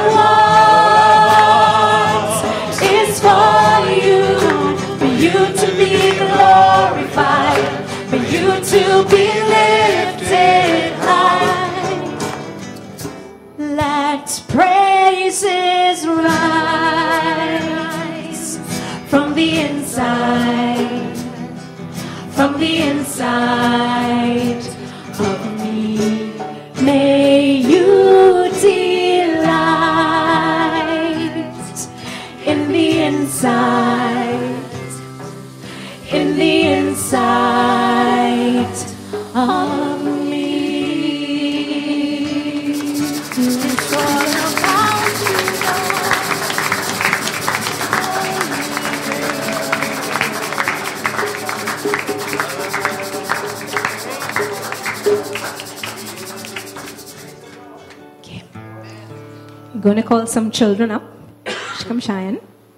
S9: want is for you to be glorified, for you to be lifted high. Let praises rise from the inside, from the inside of me. May you delight in the inside, in the inside of me. It's all about you, okay. I'm going to call some children up. Come, Cheyenne.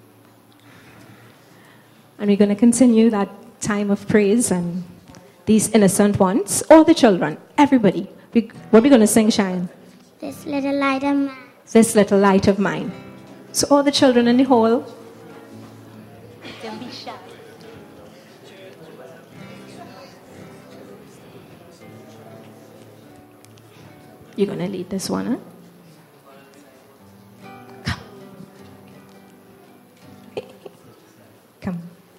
S9: And we're going to continue that time of praise and these innocent ones, all the children, everybody. What are we going to sing, Cheyenne?
S10: This little light of mine.
S9: This little light of mine. So all the children in the hall.
S10: Don't be shy.
S9: You're going to lead this one, huh? Come.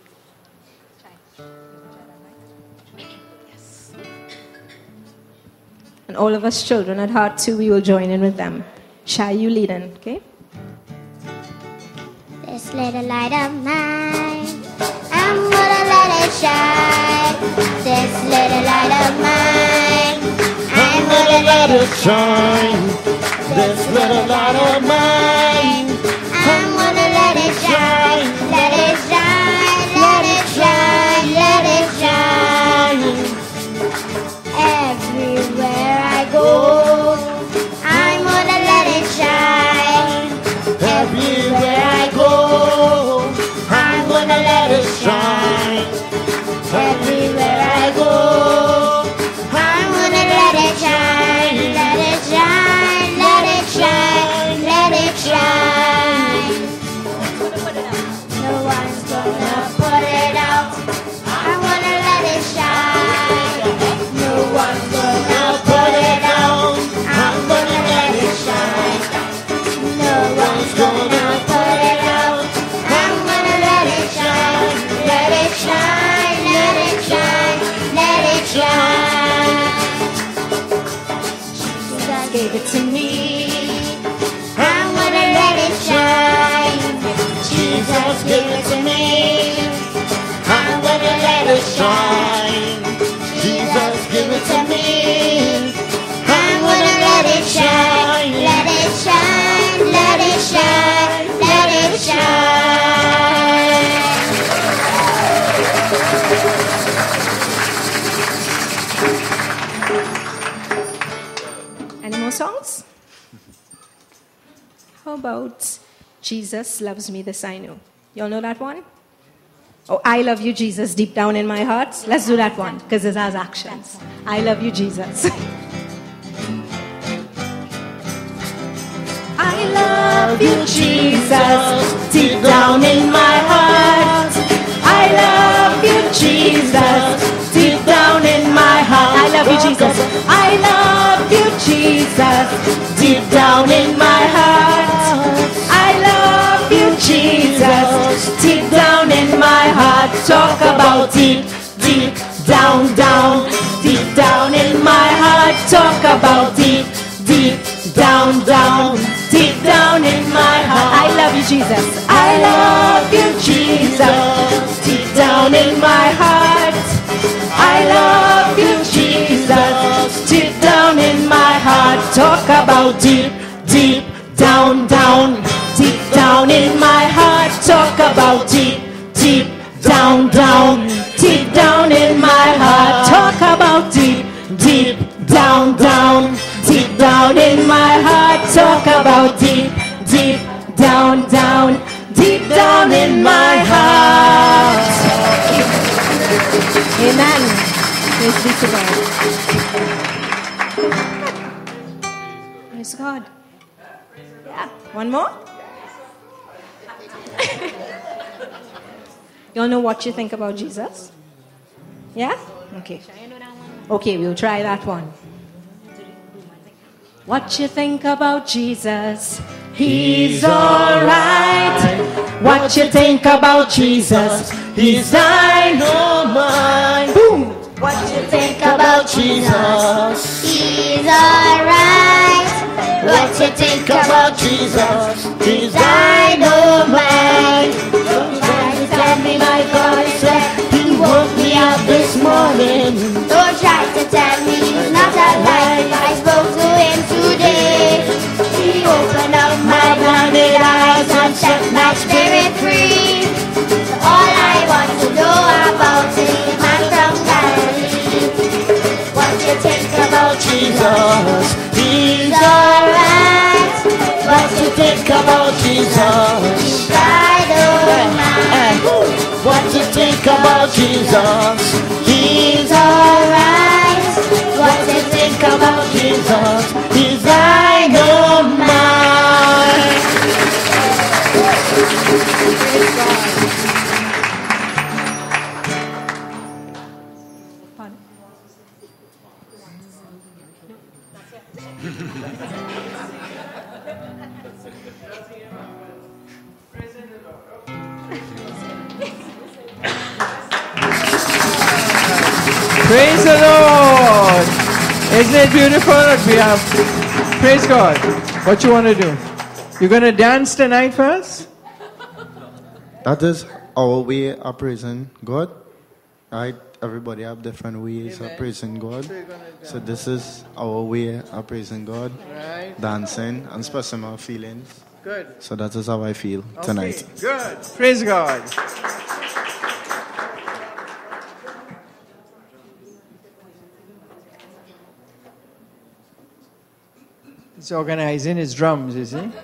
S9: And all of us children at heart too, we will join in with them. Shai, you lead in, okay?
S10: This little light of mine, I'm gonna let it shine. This little light of mine, I'm gonna let it shine. This little light of mine, I'm gonna let it shine. Let it shine, let it shine, let it shine. Everywhere I go, I'm gonna let it shine. Everywhere I go, I'm gonna let it shine. Everywhere I go, I'm gonna let it shine. Let it shine, let it shine, let it shine. No one's gonna put it out. I'm gonna let it shine. No one's gonna put it out. I'm gonna let it shine. No one's gonna put it out. I'm gonna let it shine. Let it shine, let it shine, let it shine. Jesus gave it to me. I'm gonna let it shine. Jesus gave it to me. I'm gonna let it shine. Jesus give it to me. I'm gonna let it shine. Let it shine, let it shine, let it
S9: about Jesus loves me, this I know? Y'all know that one? Oh, I love you, Jesus, deep down in my heart. Let's do that one, because it has actions. I love you, Jesus. I love you, Jesus, deep down in my heart. I love you, Jesus, deep down in my heart. I love you, Jesus. I love you, Jesus, deep down in my heart. I love you, Jesus, deep down in my heart. Talk about deep, deep down, down, deep down in my heart. Talk about deep, deep down, down, deep down in my heart. I love you, Jesus. I love you, Jesus, deep down in my heart. I love you, Jesus, deep down in my heart. Talk about deep, deep down, down, deep down in my heart. Talk about deep, deep down, down, deep down in my heart. Talk about deep, deep down, down, deep down in my heart. Talk about deep, deep down, down, deep down in my heart. Amen. Praise be to God. Praise God. Yeah. One more? You all know what you think about Jesus? Yeah? Okay. Okay, we'll try that one. What you think about Jesus? He's alright. What you think about Jesus? He's dynamite. Boom.
S10: What you think about Jesus? He's alright. What you think about Jesus? He's dynamite. Don't try to tell me my God said He woke me up this morning. Don't try to tell me He's not alive. I spoke to Him today. He opened up my blinded eyes and set my spirit free. So all I want to know about Him, I'm from Galilee. What you think about Jesus? He's alright. What you think about Jesus? He's dynamite. What you think about Jesus? He's alright. What you think about Jesus? He's dynamite.
S6: Praise the Lord. Isn't it beautiful that we have? Praise God. What you want to do? You're going to dance tonight for us?
S11: That is our way of praising God. Right? Everybody have different ways of praising God. So this is our way of praising God.
S6: Right.
S11: Dancing and expressing our feelings.
S6: Good.
S11: So that is how I feel tonight.
S6: Okay, good. Praise God. He's organizing his drums, is he?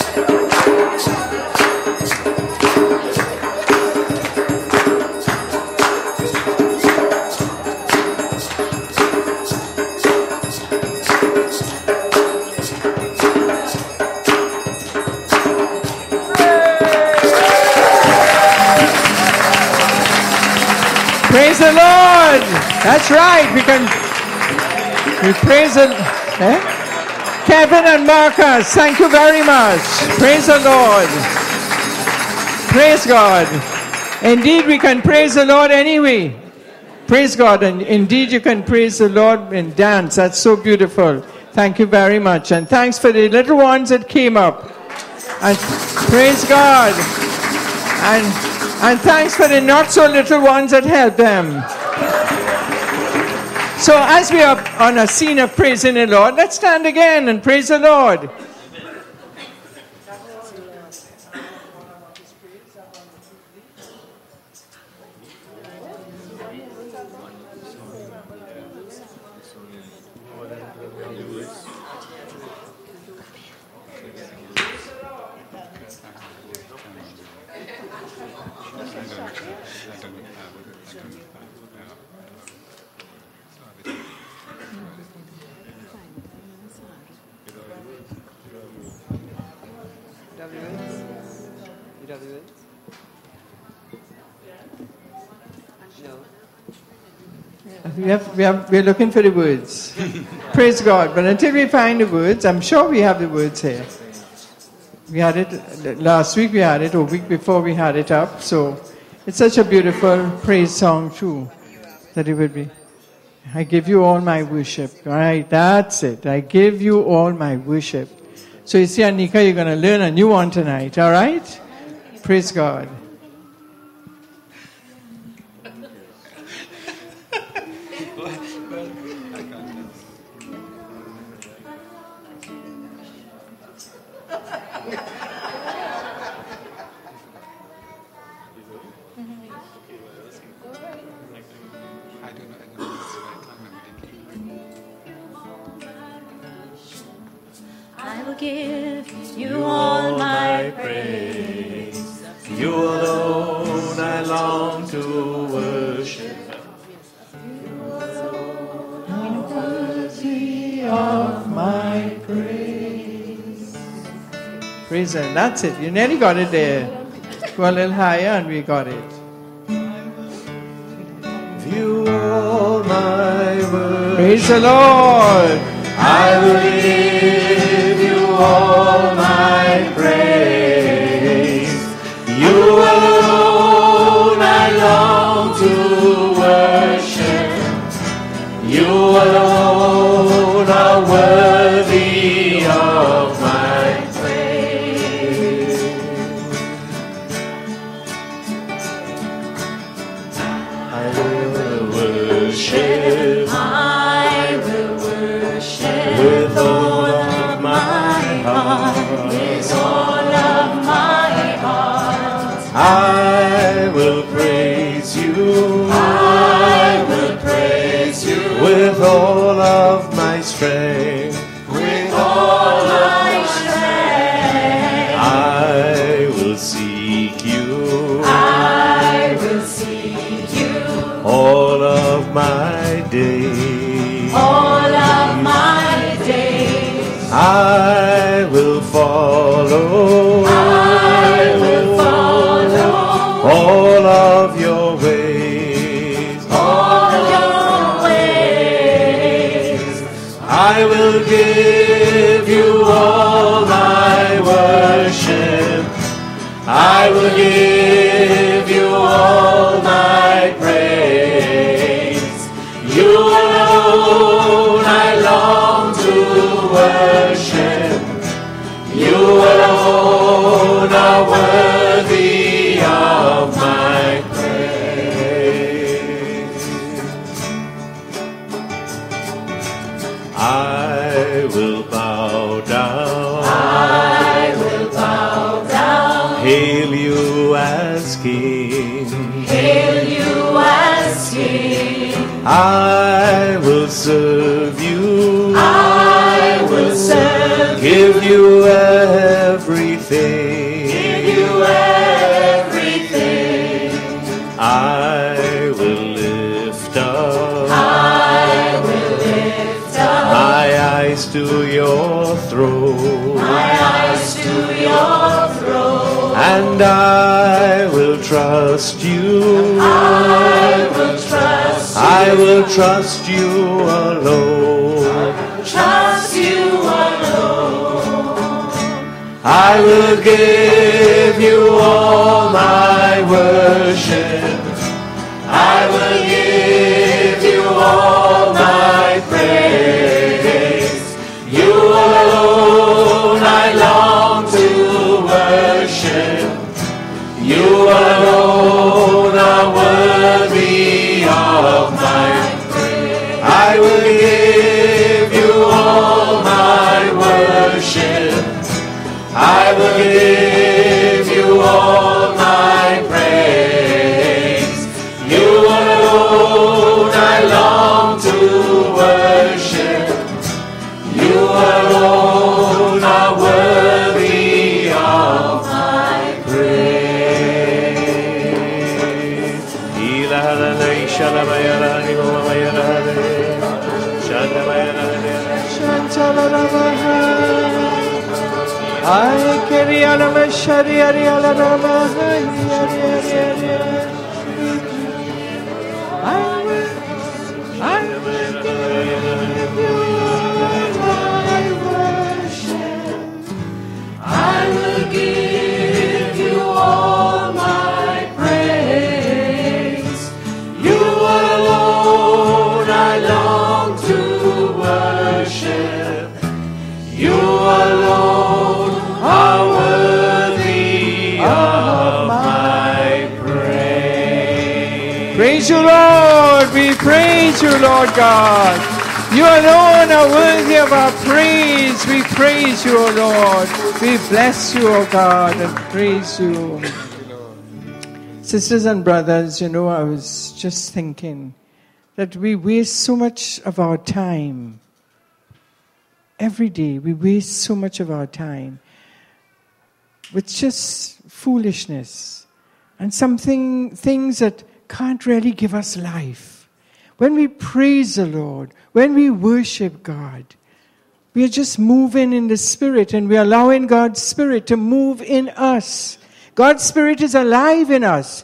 S6: Praise the Lord. That's right. We praise the Kevin and Marcus, thank you very much. Praise the Lord. Praise God. Indeed, we can praise the Lord anyway. Praise God. And indeed, you can praise the Lord and dance. That's so beautiful. Thank you very much. And thanks for the little ones that came up. And praise God. And thanks for the not so little ones that helped them. So as we are on a scene of praising the Lord, let's stand again and praise the Lord. We're looking for the words. Praise God. But until we find the words, I'm sure we have the words here. We had it last week, we had it, or week before we had it up. So it's such a beautiful praise song too, that it would be. I give you all my worship. All right, that's it. I give you all my worship. So you see, Anika, you're going to learn a new one tonight. All right? Praise God.
S2: I will give you all my praise.
S1: You alone I long to worship.
S6: You alone are worthy of my praise. Praise Him. That's it. You nearly got it there. Go a little higher and we got it.
S1: You all my worship.
S6: Praise the Lord.
S1: I will give you all my praise. You alone I long to worship. You alone are worthy of my praise. I will worship. With all of my heart,
S2: With all of my heart,
S1: I will praise you.
S2: I will praise you.
S1: With all of my strength,
S2: With all my strength,
S1: I will seek you.
S2: I will seek you.
S1: All of my days,
S2: All of my days,
S1: I will follow.
S2: I will follow
S1: all of your ways.
S2: all your ways.
S1: I will give you all my worship. I will give you all my praise. You alone I long to worship. You alone are worthy of my praise. I will bow down.
S2: I will bow down.
S1: Hail you as King.
S2: Hail you as King.
S1: I will serve you.
S2: I will serve
S1: Give you everything. everything. I will lift up. My eyes to your throne. And I will trust you. I will trust you alone. I will give you all my worship. I will give you all my praise. You alone I long to worship. You alone are worthy of my praise. I will give you all my worship. I will give you all my praise. You alone I long to worship. You alone are worthy of my
S6: Praise you, Lord. We praise you, Lord God. You alone are worthy of our praise. We praise you, O Lord. We bless you, O God, and praise you. Sisters and brothers, I was just thinking that we waste so much of our time. Every day, we waste so much of our time with just foolishness and things that can't really give us life. When we praise the Lord, when we worship God, we are just moving in the Spirit and we're allowing God's Spirit to move in us. God's Spirit is alive in us.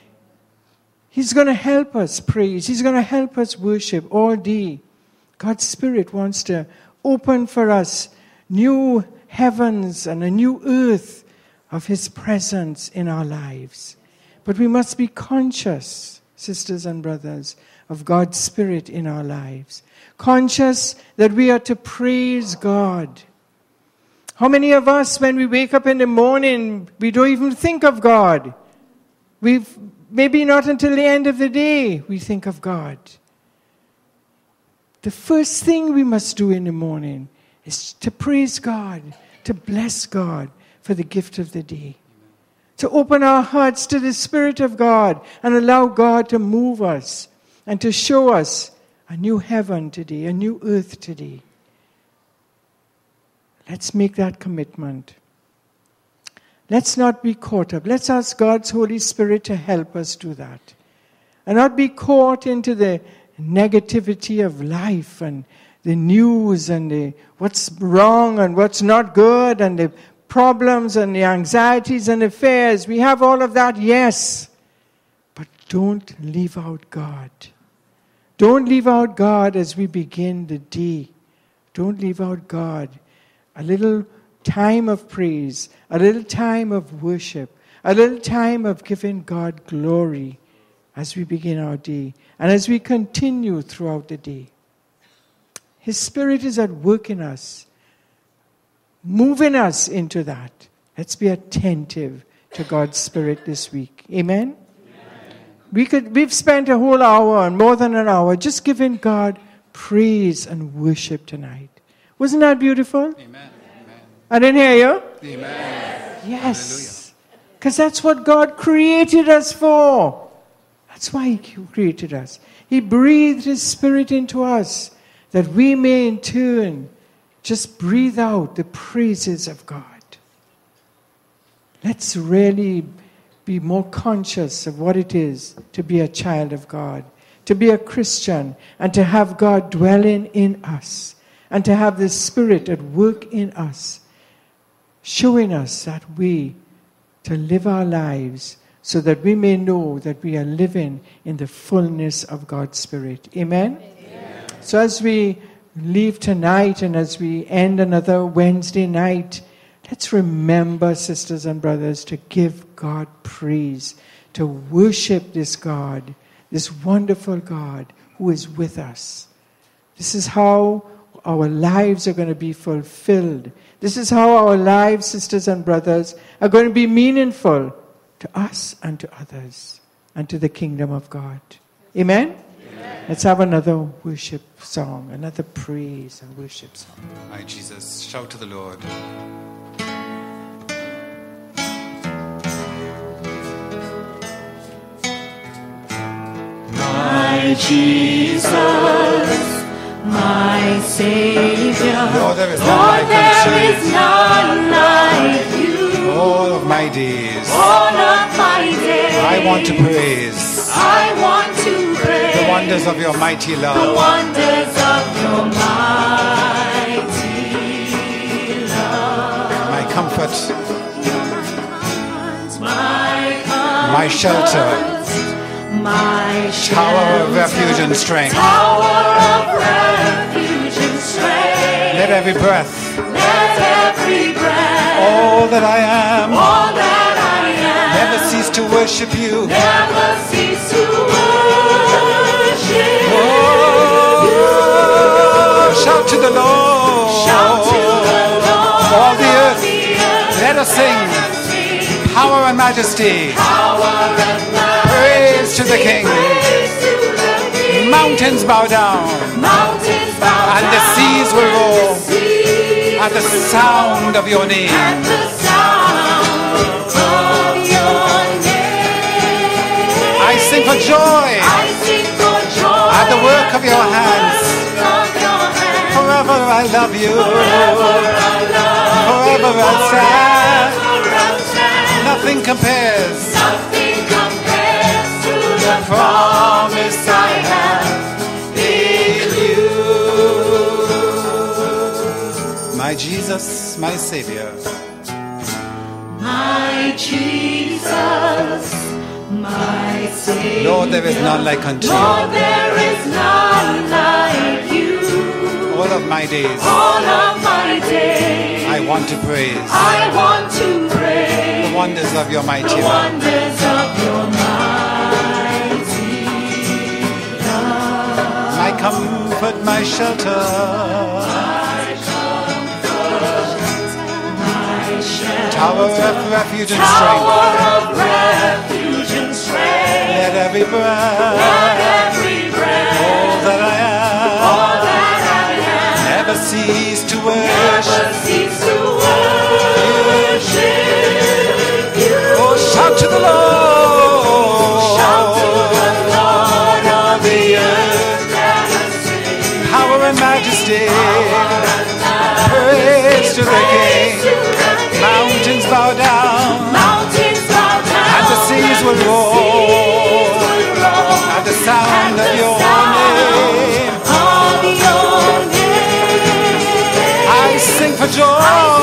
S6: He's going to help us praise. He's going to help us worship all day. God's Spirit wants to open for us new heavens and a new earth of His presence in our lives. But we must be conscious, sisters and brothers, of God's Spirit in our lives. Conscious that we are to praise God. How many of us, when we wake up in the morning, we don't even think of God? Maybe not until the end of the day we think of God. The first thing we must do in the morning is to praise God, to bless God for the gift of the day. To open our hearts to the Spirit of God and allow God to move us and to show us a new heaven today, a new earth today. Let's make that commitment. Let's not be caught up. Let's ask God's Holy Spirit to help us do that. And not be caught into the negativity of life and the news and what's wrong and what's not good and the problems and the anxieties and the fears. We have all of that, yes. But don't leave out God. Don't leave out God as we begin the day. Don't leave out God. A little time of praise, a little time of worship, a little time of giving God glory as we begin our day and as we continue throughout the day. His Spirit is at work in us, moving us into that. Let's be attentive to God's Spirit this week. Amen? We've spent a whole hour and more than an hour just giving God praise and worship tonight. Wasn't that beautiful?
S8: Amen.
S6: I didn't hear you?
S8: Amen.
S6: Yes. Because that's what God created us for. That's why He created us. He breathed His Spirit into us that we may in turn just breathe out the praises of God. Let's really be more conscious of what it is to be a child of God, to be a Christian, and to have God dwelling in us, and to have the Spirit at work in us, showing us that to live our lives so that we may know that we are living in the fullness of God's Spirit. Amen? Amen. So as we leave tonight and as we end another Wednesday night, let's remember, sisters and brothers, to give God praise, to worship this God, this wonderful God who is with us. This is how our lives are going to be fulfilled. This is how our lives, sisters and brothers, are going to be meaningful to us and to others and to the kingdom of God. Amen? Amen. Let's have another worship song, another praise and worship song.
S8: My Jesus, shout to the Lord.
S1: My Jesus, my Savior,
S8: Lord, there is
S1: none like you.
S8: All of my days,
S1: I
S8: want to praise the wonders of your mighty love.
S1: The wonders of your mighty love.
S8: My comfort, my shelter,
S1: my
S8: tower of refuge and strength. Let every breath, all that I am, never cease to worship you. Shout to the Lord. All the earth, let us sing. Power and majesty. Praise to the King. Mountains bow down, and the seas will roar at the sound of your name. I sing for joy at the work of your hands. Forever I love you. Forever I'll stand. Nothing compares to the promise I have in you. My Jesus, my Savior.
S1: My Jesus, my Savior.
S8: Lord, there is none like unto you.
S1: Lord, there is none like you.
S8: All of my days, I want to praise the wonders of your mighty love. My comfort, my shelter, tower of refuge and strength. Let every breath, all that I am, never cease to worship you. Oh, shout to the Lord of the earth. Power and majesty. Praise to the King. Mountains bow down, and the seas will roar at the sound of your name. I sing for joy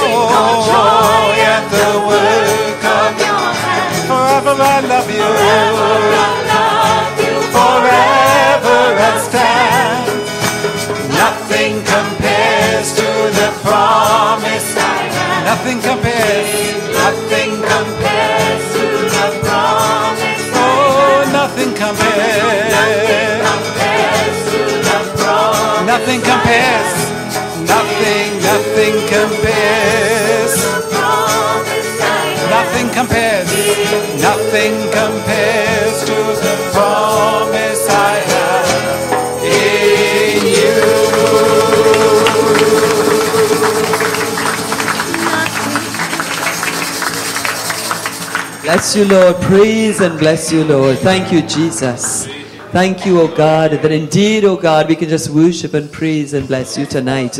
S8: at the work of your hands. Forever I love you. Forever I'll stand. Nothing compares to the promise I have. Nothing compares to the promise. Oh, nothing compares. Nothing compares. Nothing compares. Nothing compares. Nothing compares to the promise I have in you.
S3: Bless you, Lord. Praise and bless you, Lord. Thank you, Jesus. Thank you, oh God, that indeed, oh God, we can just worship and praise and bless you tonight. And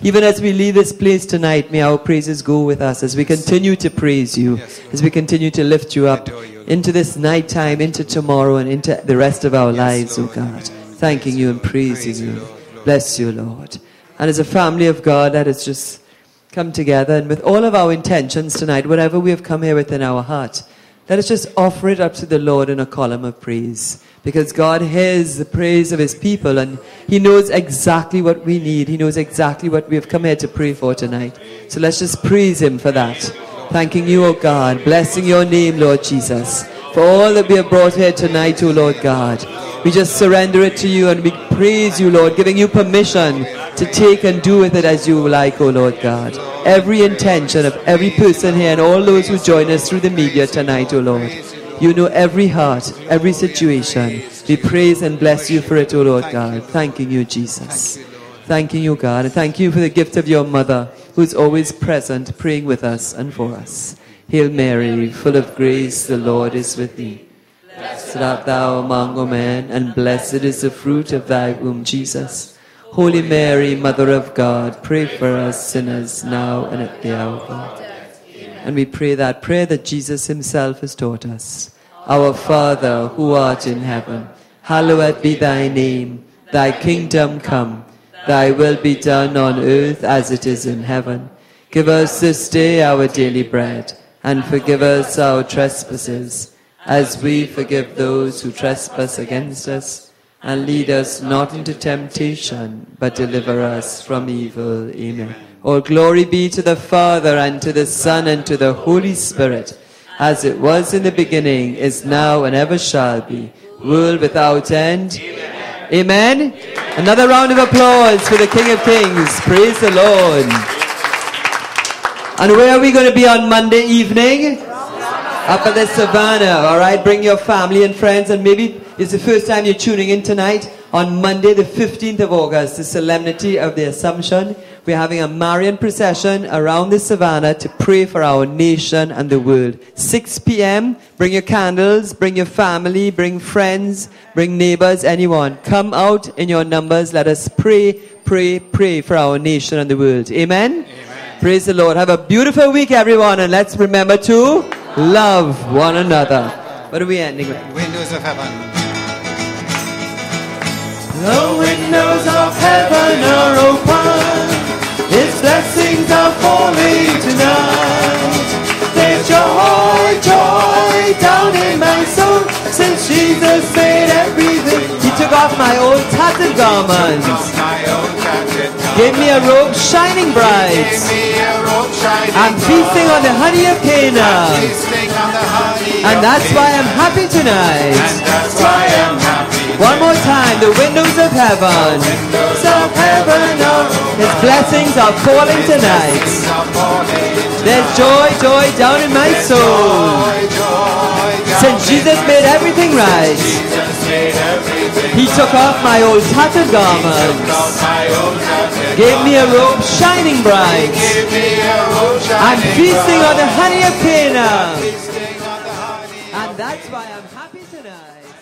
S3: Even as we leave this place tonight, may our praises go with us as we continue to praise you, as we continue to lift you up into this night time, into tomorrow, and into the rest of our lives, oh God. Thanking you and praising you. Bless you, Lord. And as a family of God, let us just come together, and with all of our intentions tonight, whatever we have come here with in our heart, let us just offer it up to the Lord in a column of praise. Because God hears the praise of his people, and he knows exactly what we need. He knows exactly what we have come here to pray for tonight. So let's just praise him for that. Thanking you, O God. Blessing your name, Lord Jesus. For all that we have brought here tonight, O Lord God. We just surrender it to you and we praise you, Lord, giving you permission to take and do with it as you like, O Lord God. Every intention of every person here and all those who join us through the media tonight, O Lord. You know every heart, every situation. We praise and bless you for it, O Lord God. Thanking you, Jesus. Thanking you, God. And thank you for the gift of your mother, who's always present, praying with us and for us. Hail Mary, full of grace, the Lord is with thee. Blessed art thou among women, and blessed is the fruit of thy womb, Jesus. Holy Mary, Mother of God, pray for us sinners now and at the hour of our death. And we pray that prayer that Jesus himself has taught us. Our Father, who art in heaven, hallowed be thy name. Thy kingdom come. Thy will be done on earth as it is in heaven. Give us this day our daily bread, and forgive us our trespasses, as we forgive those who trespass against us. And lead us not into temptation, but deliver us from evil. Amen. All glory be to the Father, and to the Son, and to the Holy Spirit, as it was in the beginning, is now, and ever shall be, world without end. Amen. Amen. Another round of applause for the King of Kings. Praise the Lord. And where are we going to be on Monday evening? Up at the Savannah. All right, bring your family and friends, and maybe it's the first time you're tuning in tonight. On Monday, the 15th of August, the Solemnity of the Assumption, we're having a Marian procession around the Savannah to pray for our nation and the world. 6 p.m., bring your candles, bring your family, bring friends, bring neighbors, anyone. Come out in your numbers. Let us pray, pray, pray for our nation and the world. Amen? Amen. Praise the Lord. Have a beautiful week, everyone, and let's remember to love one another. What are we ending with?
S8: Windows of heaven.
S3: The windows of heaven are open. His blessings are falling tonight. There's joy, joy down in my soul, since Jesus made everything. He took off my old tattered garments, gave me a robe shining bright. I'm feasting on the honey of Cana, and that's why I'm happy tonight. One more time, the windows of heaven. His blessings are falling tonight. There's joy, joy down in my soul, since Jesus made everything right. He took off my old tattered garments, gave me a robe shining bright. I'm feasting on the honey of Cana, and that's why I'm happy tonight.